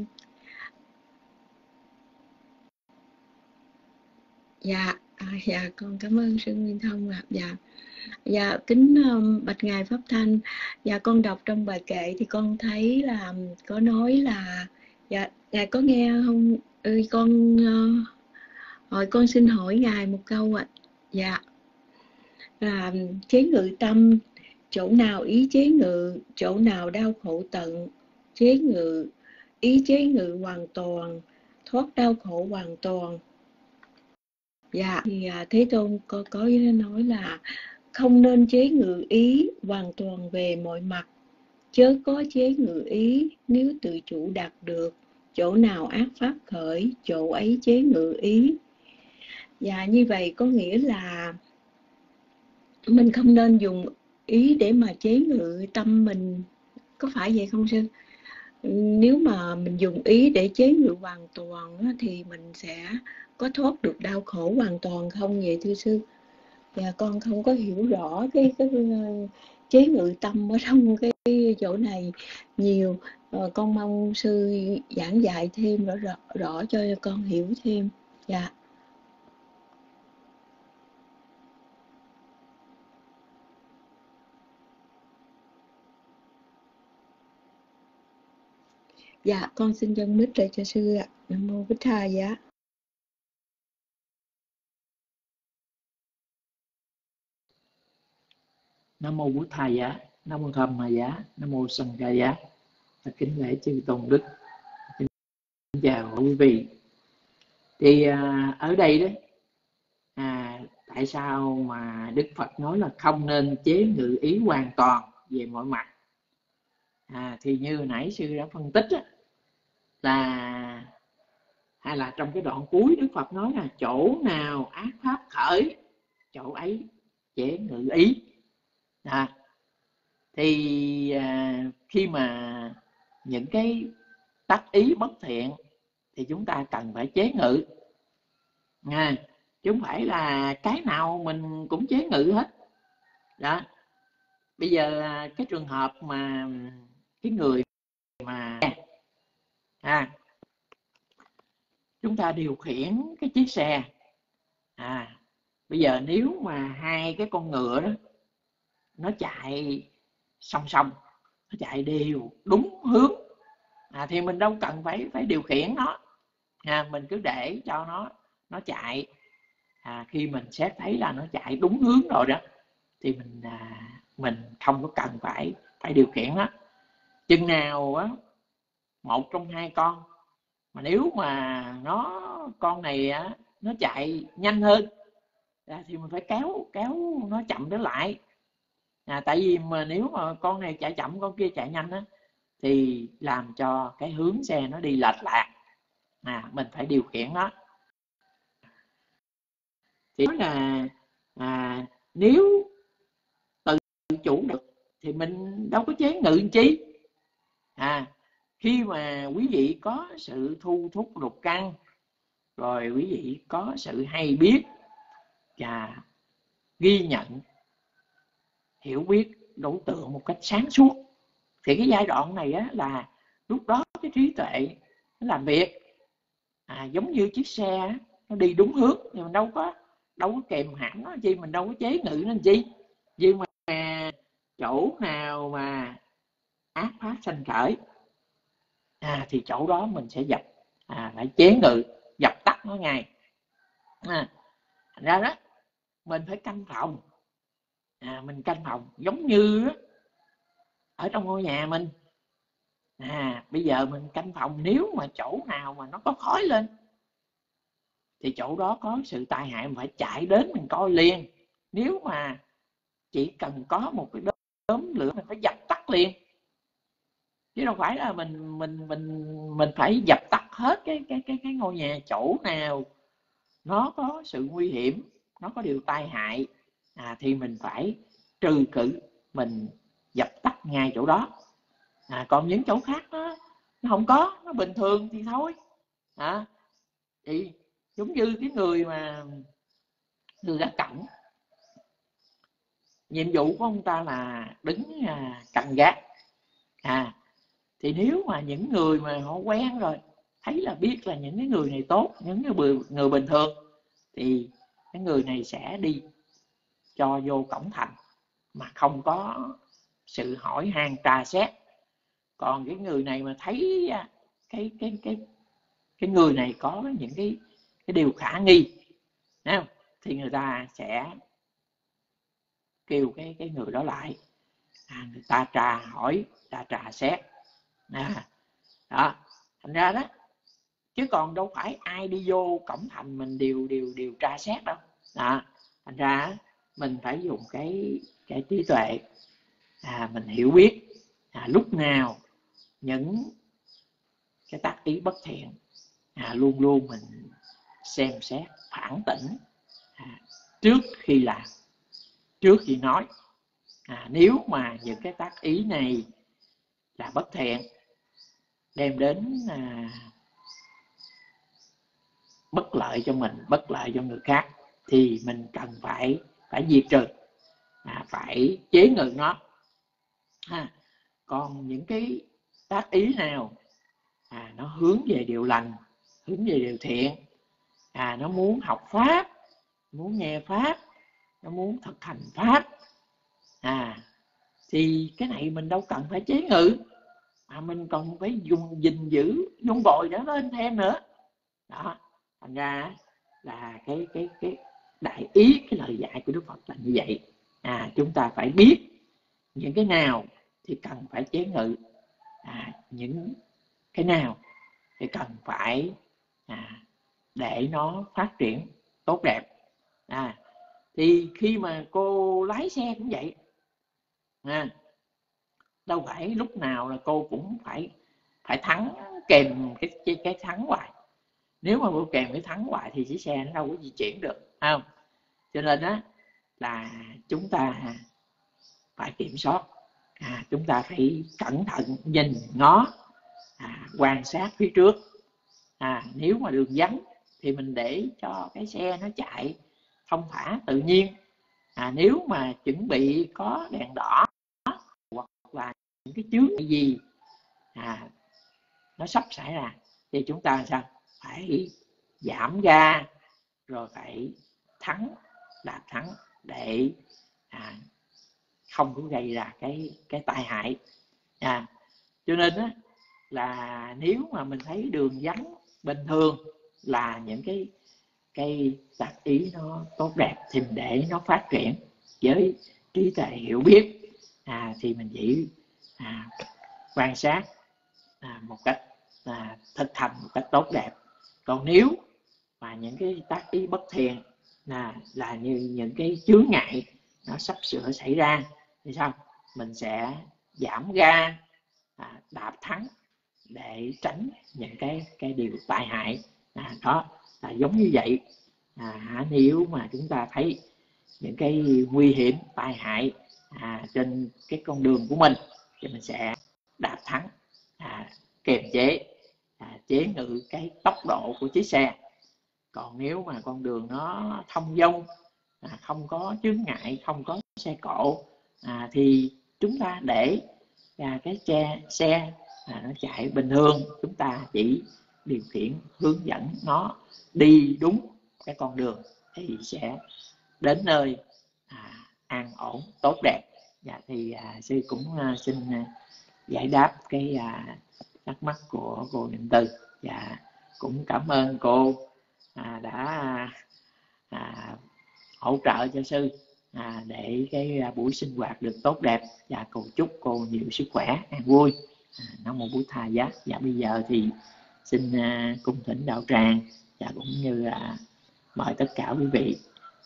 dạ con cảm ơn sư Nguyên Thông ạ. Dạ kính bạch ngài Pháp Thanh, dạ con đọc trong bài kệ thì con thấy là có nói là dạ ngài có nghe không? Con con xin hỏi ngài một câu ạ. Dạ là chế ngự tâm, chỗ nào ý chế ngự, chỗ nào đau khổ tận, chế ngự ý chế ngự hoàn toàn, thoát đau khổ hoàn toàn. Dạ thì Thế Tôn có nói là không nên chế ngự ý hoàn toàn về mọi mặt, chớ có chế ngự ý, nếu tự chủ đạt được, chỗ nào ác pháp khởi, chỗ ấy chế ngự ý. Dạ như vậy có nghĩa là mình không nên dùng ý để mà chế ngự tâm mình, có phải vậy không sư? Nếu mà mình dùng ý để chế ngự hoàn toàn thì mình sẽ có thoát được đau khổ hoàn toàn không vậy thưa sư? Dạ con không có hiểu rõ cái chế ngự tâm ở trong cái chỗ này nhiều. Con mong sư giảng dạy thêm rõ cho con hiểu thêm. Dạ. Dạ con xin dâng mic lại cho sư ạ. Nam mô Bích Tha Giá. Nam mô Bụt Thầy Giá, Nam mô Tham Ma Giá, Nam mô Sanh Ca Giá. Kính lễ chư tôn đức. Kính chào quý vị. Thì ở đây đấy, tại sao mà Đức Phật nói là không nên chế ngự ý hoàn toàn về mọi mặt? Thì như nãy sư đã phân tích là hay là trong cái đoạn cuối Đức Phật nói là chỗ nào ác pháp khởi, chỗ ấy chế ngự ý. Thì khi mà những cái tác ý bất thiện thì chúng ta cần phải chế ngự, chứ không phải là cái nào mình cũng chế ngự hết đó. Bây giờ cái trường hợp mà cái người mà chúng ta điều khiển cái chiếc xe, bây giờ nếu mà hai cái con ngựa đó nó chạy song song, nó chạy đều đúng hướng, thì mình đâu cần phải điều khiển nó, mình cứ để cho nó chạy. Khi mình xét thấy là nó chạy đúng hướng rồi đó thì mình không có cần phải điều khiển nó. Chừng nào một trong hai con mà nếu mà con này nó chạy nhanh hơn thì mình phải kéo nó chậm trở lại. Tại vì mà nếu mà con này chạy chậm con kia chạy nhanh thì làm cho cái hướng xe nó đi lệch lạc, mình phải điều khiển nó. Thì nói là nếu tự chủ được thì mình đâu có chế ngự làm chi. Khi mà quý vị có sự thu thúc lục căn, rồi quý vị có sự hay biết và ghi nhận, hiểu biết đối tượng một cách sáng suốt, thì cái giai đoạn này là lúc đó cái trí tuệ nó làm việc. Giống như chiếc xe nó đi đúng hướng thì mình đâu có kèm hãm nó chi, mình đâu có chế ngự nó chi. Nhưng mà chỗ nào mà ác pháp sanh khởi thì chỗ đó mình sẽ phải chế ngự, dập tắt nó ngay. Ra đó mình phải canh phòng. Mình canh phòng giống như ở trong ngôi nhà mình. Bây giờ mình canh phòng, nếu mà chỗ nào mà nó có khói lên thì chỗ đó có sự tai hại, mình phải chạy đến mình coi liền. Nếu mà chỉ cần có một cái đốm lửa mình phải dập tắt liền, chứ đâu phải là mình phải dập tắt hết cái ngôi nhà. Chỗ nào nó có sự nguy hiểm, nó có điều tai hại thì mình phải trừ khử, mình dập tắt ngay chỗ đó. Còn những chỗ khác nó không có, nó bình thường thì thôi. Thì giống như cái người ra cổng, nhiệm vụ của ông ta là đứng canh gác. Thì nếu mà những người mà họ quen rồi, thấy là biết là những cái người này tốt, những người bình thường, thì cái người này sẽ đi cho vô cổng thành mà không có sự hỏi han tra xét. Còn cái người này mà thấy cái người này có những cái điều khả nghi, thì người ta sẽ kêu cái người đó lại, người ta tra hỏi, ta tra xét. Đó, thành ra đó, chứ còn đâu phải ai đi vô cổng thành mình đều tra xét đâu. Đó, thành ra mình phải dùng cái trí tuệ, mình hiểu biết lúc nào những cái tác ý bất thiện luôn luôn mình xem xét, phản tỉnh trước khi làm, trước khi nói. Nếu mà những cái tác ý này là bất thiện, đem đến bất lợi cho mình, bất lợi cho người khác, thì mình cần phải diệt trừ, phải chế ngự nó. Còn những cái tác ý nào nó hướng về điều lành, hướng về điều thiện, nó muốn học pháp, muốn nghe pháp, nó muốn thực hành pháp, thì cái này mình đâu cần phải chế ngự, mà mình còn phải dùng gìn giữ, vun bồi nó lên thêm nữa. Đó, thành ra là cái đại ý cái lời dạy của Đức Phật là như vậy. Chúng ta phải biết những cái nào thì cần phải chế ngự, những cái nào thì cần phải để nó phát triển tốt đẹp. Thì khi mà cô lái xe cũng vậy, đâu phải lúc nào là cô cũng phải thắng, kèm cái thắng hoài. Nếu mà cô kèm cái thắng hoài thì chiếc xe nó đâu có di chuyển được, không? Cho nên đó là chúng ta phải kiểm soát, chúng ta phải cẩn thận nhìn ngó, quan sát phía trước. Nếu mà đường vắng thì mình để cho cái xe nó chạy thông thả tự nhiên. Nếu mà chuẩn bị có đèn đỏ hoặc là những cái chướng gì nó sắp xảy ra, thì chúng ta sao phải giảm ga, rồi phải đạp thắng để không có gây ra cái tai hại. Cho nên đó, là nếu mà mình thấy đường vắng bình thường là những cái tác ý nó tốt đẹp, thì mình để nó phát triển với trí tuệ hiểu biết, thì mình chỉ quan sát một cách thực hành một cách tốt đẹp. Còn nếu mà những cái tác ý bất thiện là như những cái chướng ngại nó sắp sửa xảy ra, thì sao mình sẽ giảm ga, đạp thắng để tránh những cái điều tai hại. Đó là giống như vậy. Nếu mà chúng ta thấy những cái nguy hiểm tai hại trên cái con đường của mình, thì mình sẽ đạp thắng, kiềm chế, chế ngự cái tốc độ của chiếc xe. Còn nếu mà con đường nó thông dong, không có chướng ngại, không có xe cộ, thì chúng ta để cái xe nó chạy bình thường, chúng ta chỉ điều khiển hướng dẫn nó đi đúng cái con đường, thì sẽ đến nơi an ổn tốt đẹp. Thì sư cũng xin giải đáp cái thắc mắc của cô Định Từ. Cũng cảm ơn cô đã hỗ trợ cho sư để cái buổi sinh hoạt được tốt đẹp, và cầu chúc cô nhiều sức khỏe, an vui. Nam mô Bụt Tha Giá. Bây giờ thì xin cung thỉnh đạo tràng, và cũng như mời tất cả quý vị.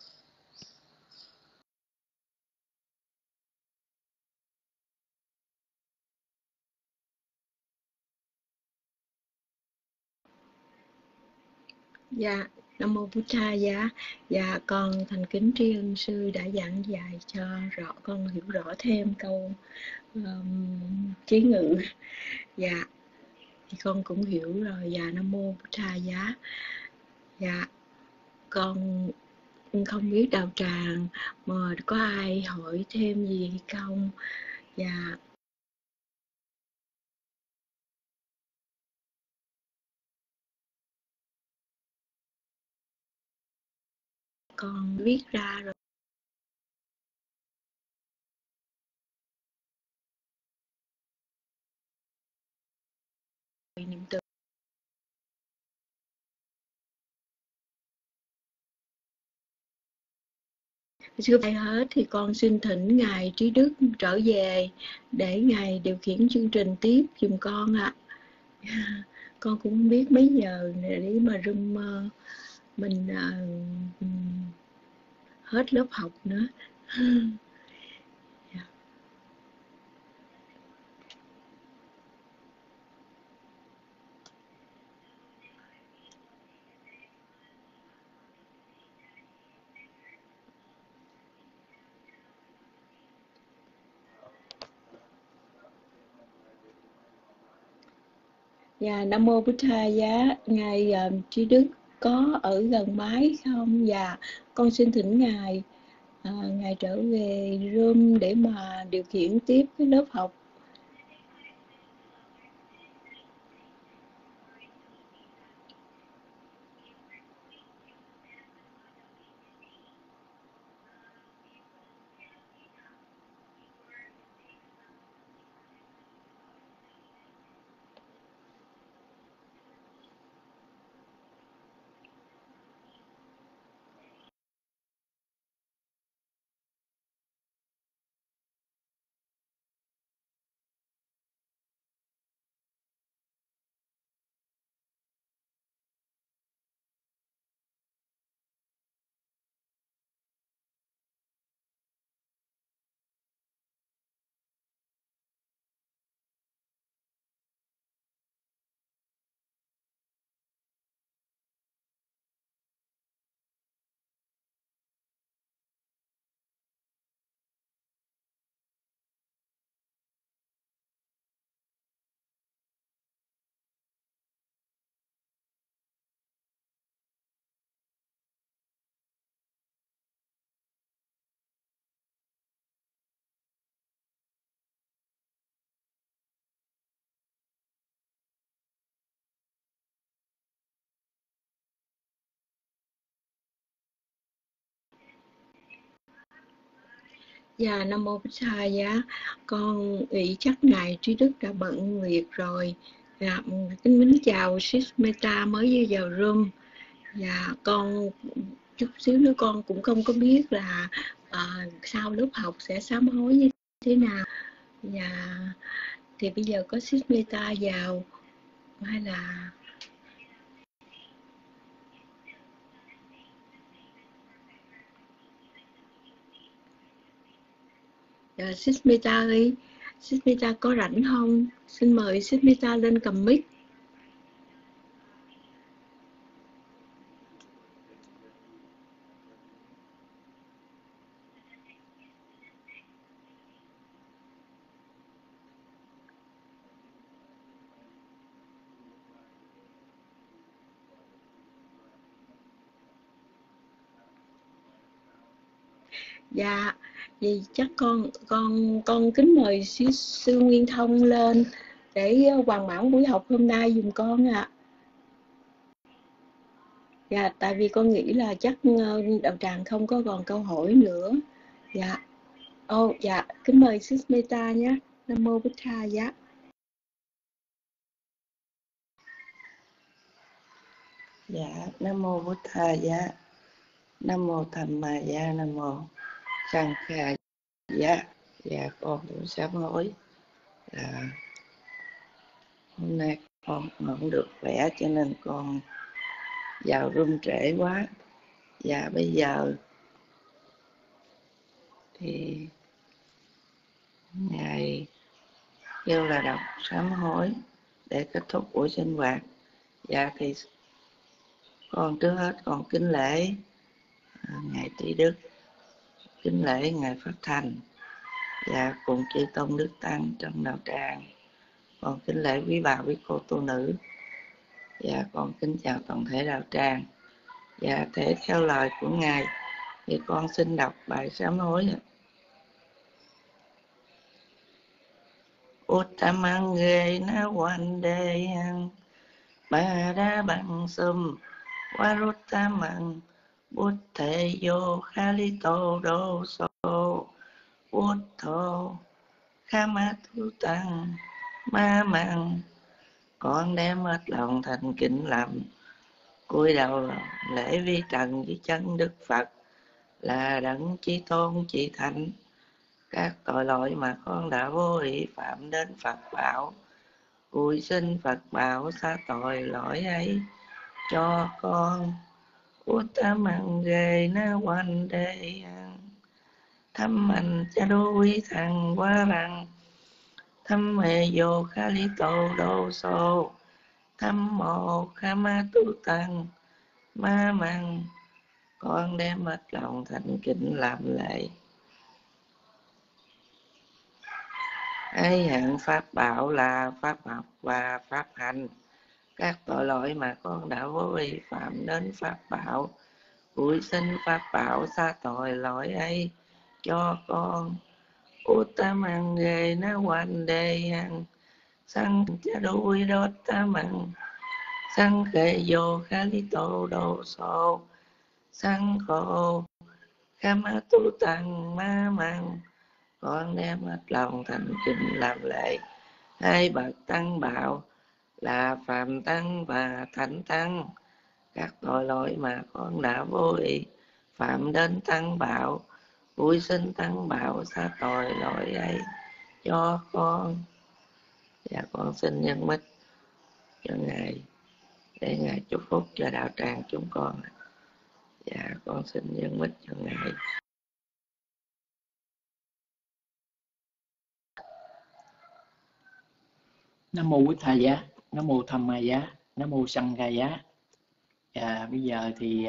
Dạ, Nam mô Bụt Tha Giá. Dạ, con thành kính tri ân sư đã giảng dạy cho rõ, con hiểu rõ thêm câu chế ngự. Dạ, thì con cũng hiểu rồi. Dạ, Nam mô Bụt Tha Giá. Dạ, con không biết đạo tràng mà có ai hỏi thêm gì hay không. Dạ, con viết ra rồi. Niệm từ chưa phải hết thì con xin thỉnh Ngài Trí Đức trở về để Ngài điều khiển chương trình tiếp giùm con ạ. Con cũng không biết mấy giờ để mà room mình hết lớp học nữa. Dạ, Nam Mô Bụt Thầy giá. Ngài Trí Đức có ở gần máy không? Dạ, con xin thỉnh Ngài Ngài trở về room để mà điều khiển tiếp cái lớp học. Dạ, Nam Mô Bích Sa giá. Con nghĩ chắc Ngài Trí Đức đã bận việc rồi. Dạ, kính mến chào Sis Meta mới vào room. Dạ, con chút xíu nữa con cũng không có biết là sau lớp học sẽ sám hối như thế nào. Dạ, thì bây giờ có Sis Meta vào hay là Sis Meta ơi, Sis Meta có rảnh không? Xin mời Sis Meta lên cầm mic. Dạ, vì chắc con kính mời sư Nguyên Thông lên để hoàn mãn buổi học hôm nay dùm con ạ. Dạ, tại vì con nghĩ là chắc đạo tràng không có còn câu hỏi nữa. Dạ. Dạ, kính mời Sis Meta nhé. Nam Mô Bích Tha giá. Dạ, Nam Mô Bụt Thầy giá. Nam Mô Tham Ma giá. Nam Mô Sang Kha giá. Dạ, con cũng sám hối là hôm nay con không được khỏe cho nên con vào room trễ quá. Dạ, bây giờ thì Ngài kêu là đọc sám hối để kết thúc buổi sinh hoạt. Dạ, thì con trước hết con kính lễ Ngài Trí Đức, kính lễ Ngài Phát Thành và cùng chư tôn đức tăng trong đạo tràng. Con kính lễ quý bà quý cô tu nữ và con kính chào toàn thể đạo tràng. Dạ, thể theo lời của Ngài thì con xin đọc bài sám hối. Uttamang ghê na quan đề ba đa bằng sum waruttamang bút thể vô khalito đô sô bút thô khama tu tăng ma măng. Con đem hết lòng thành kính lầm, cúi đầu lễ vi trần với chân Đức Phật là đấng chí tôn chí thánh. Các tội lỗi mà con đã vô ý phạm đến Phật bảo, cúi xin Phật bảo xa tội lỗi ấy cho con. Uttamang ghê na quan đề thăm mạnh cha đô quý thằng quá rằng thăm mê vô khá lý tổ đô sô thăm mộ khá ma tu tăng ma măng. Con đem hết lòng thành kính làm lễ. Ấy hạnh pháp bảo là pháp học và pháp hành. Các tội lỗi mà con đã vô ý phạm đến pháp bảo, cúi xin pháp bảo xa tội lỗi ấy cho con. Uttamang ghê na quan đề hằng sang cha đuôi đốt tam măng sang khê vô khá lý tô đô sô sang khô khá ma tu tăng ma măng. Con đem hết lòng thành kính làm lễ. Hai bậc tăng bảo là Phạm Tăng và Thánh Tăng. Các tội lỗi mà con đã vô ý phạm đến Tăng bảo, cúi xin Tăng bảo xa tội lỗi ấy cho con. Dạ, con xin nhân mít cho Ngài để Ngài chúc phúc cho đạo tràng chúng con. Dạ, con xin nhân mít cho Ngài. Nam mô Bụt Thầy Giá, Nam mô Tham Ma Giá, Nam mô Sanh Ca Giá. Bây giờ thì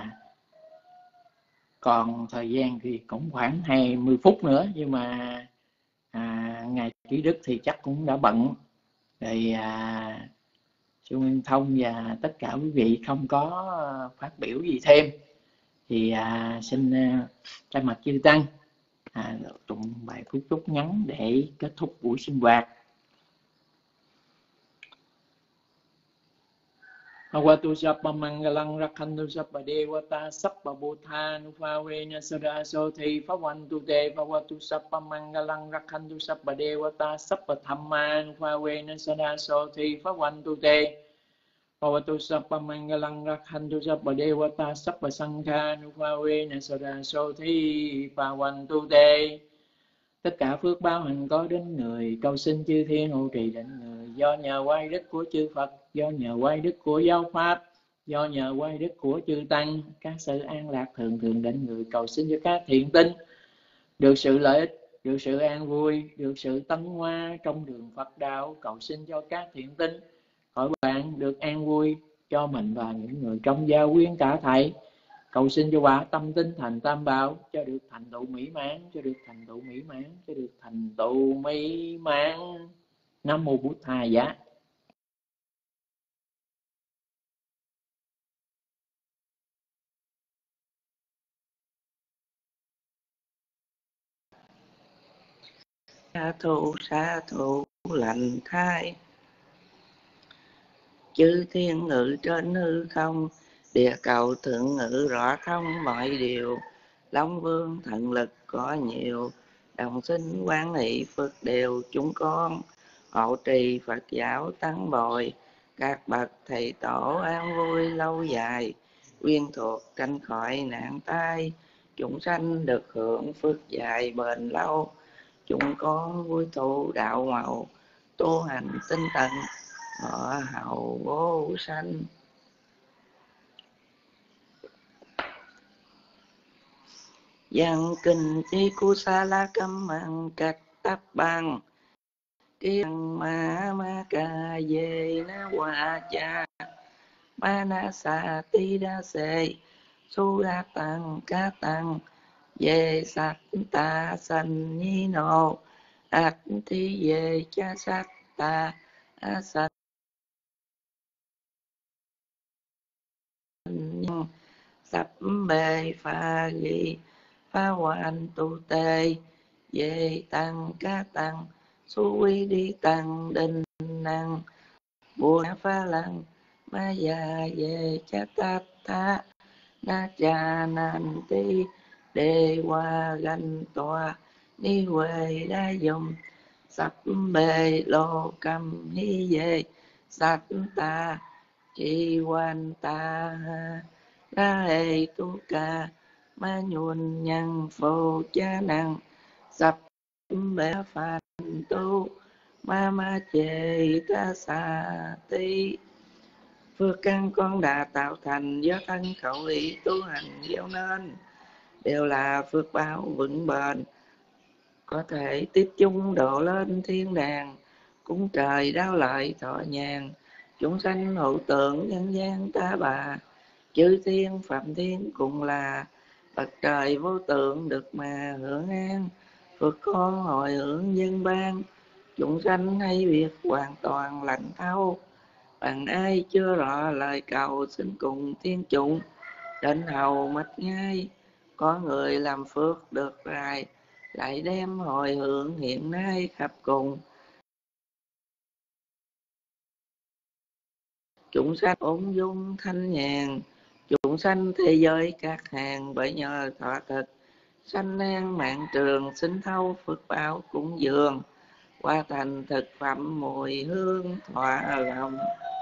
còn thời gian thì cũng khoảng 20 phút nữa, nhưng mà Ngài Trí Đức thì chắc cũng đã bận rồi. Sư Nguyên Thông và tất cả quý vị không có phát biểu gì thêm thì xin thay mặt chư tăng tụng bài phúc chúc ngắn để kết thúc buổi sinh hoạt. Avatu sappa mangalang rakhantu sappa devata sappa buddha nupavena sada sothi phavantu te bhavatu sappa mangalang rakhantu sappa devata sappa dhamma nupavena sada sothi phavantu te bhavatu sappa mangalang rakhantu sappa devata sappa sankha nupavena sada sothi phavantu te. Tất cả phước báo hạnh có đến người, cầu xin chư thiên hộ trì đến người. Do nhờ quay đức của chư Phật, do nhờ quay đức của giáo pháp, do nhờ quay đức của chư tăng, các sự an lạc thường thường đến người. Cầu xin cho các thiện tinh được sự lợi ích, được sự an vui, được sự tấn hóa trong đường Phật đạo. Cầu xin cho các thiện tinh khỏi bạn được an vui cho mình và những người trong gia quyến cả thảy. Cầu xin cho quả tâm tinh thành tam bảo, cho được thành tựu mỹ mãn, cho được thành tựu mỹ mãn, cho được thành tựu mỹ mãn. Nam mô Bụt Thầy Giá. Sa thụ lành thai, chư thiên ngự trên hư không, địa cầu thượng ngự rõ thông mọi điều. Long vương thần lực có nhiều, đồng sinh quan hệ phước đều chúng con. Hộ trì Phật giáo tăng bồi, các bậc thầy tổ an vui lâu dài. Quyên thuộc tránh khỏi nạn tai, chúng sanh được hưởng phước dài bền lâu. Chúng con vui thụ đạo màu, tu hành tinh tấn, họ hậu vô sanh. Giang kinh chi kusala cam mang cách tắp bằng, kiên ma ca về na hòa cha ma na sa ti đa se su đa tăng ca tăng về sát ta sanh nhi nô ác thi về cha sát ta a sanh sắp bề pha ghi phá hoàn tu tê về tăng ca tăng su quy đi tăng đinh năng bùa phá lăng ma già về cha tát tha na cha nan ti đề hoa ganh tòa ni huệ đa dùng sắp bề lô cầm hi về sát ta chi quan ta ra hệ tu ca ma nhuần nhân phô cha năng sắp bề phạt tu ma chê ta sa ti. Phước căn con đã tạo thành do thân khẩu ý tu hành gieo nên đều là phước báo vững bền, có thể tiếp chung độ lên thiên đàng, cúng trời đáo lợi thọ nhàn, chúng sanh hữu tượng nhân gian ta bà, chư thiên phạm thiên cùng là bậc trời vô tượng được mà hưởng an. Phước con hồi hưởng dân ban, chúng sanh hay việc hoàn toàn lạnh thâu, bằng ai chưa rõ lời cầu xin cùng thiên chủng đến hầu mệt ngay. Có người làm phước được rài, lại đem hồi hưởng hiện nay khắp cùng. Chúng sanh ung dung thanh nhàn, chúng sanh thế giới các hàng, bởi nhờ thọ thực sanh an mạng trường, xin thâu phước báo cúng dường, qua thành thực phẩm mùi hương thỏa lòng.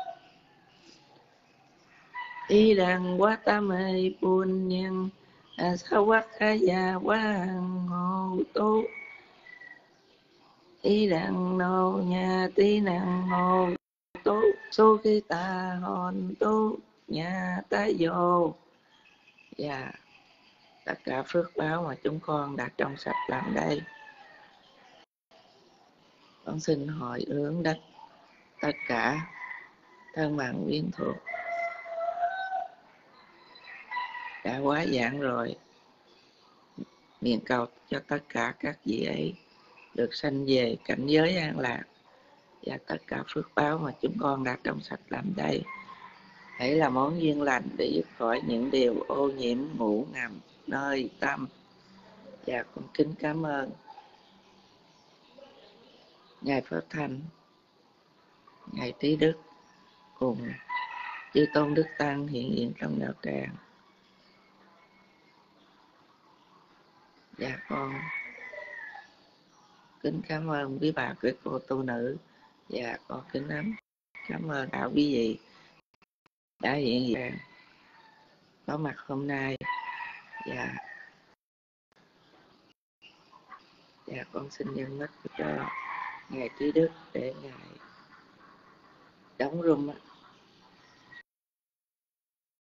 Ý đăng quá tam mê buôn nhân sao quá khá già quá ngô tu. Ý đăng nô nhà tí năng ngô tu số khi ta hòn tu nhà ta vô. Và tất cả phước báo mà chúng con đã trong sạch làm đây, con xin hồi hướng đất tất cả thân bằng quyến thuộc đã quá giảng rồi, nguyện cầu cho tất cả các vị ấy được sanh về cảnh giới an lạc, và tất cả phước báo mà chúng con đã trong sạch làm đây hãy là món duyên lành để dứt khỏi những điều ô nhiễm ngủ ngầm nơi tâm. Và con kính cảm ơn Ngài Pháp Thanh, Ngài Trí Đức cùng chư tôn đức tăng hiện diện trong đạo tràng. Và con kính cảm ơn quý bà quý cô tu nữ, và con kính lắm cảm ơn đạo quý vị đã hiện diện có mặt hôm nay. Và con xin nhân mắt cho Ngài Trí Đức để Ngài đóng room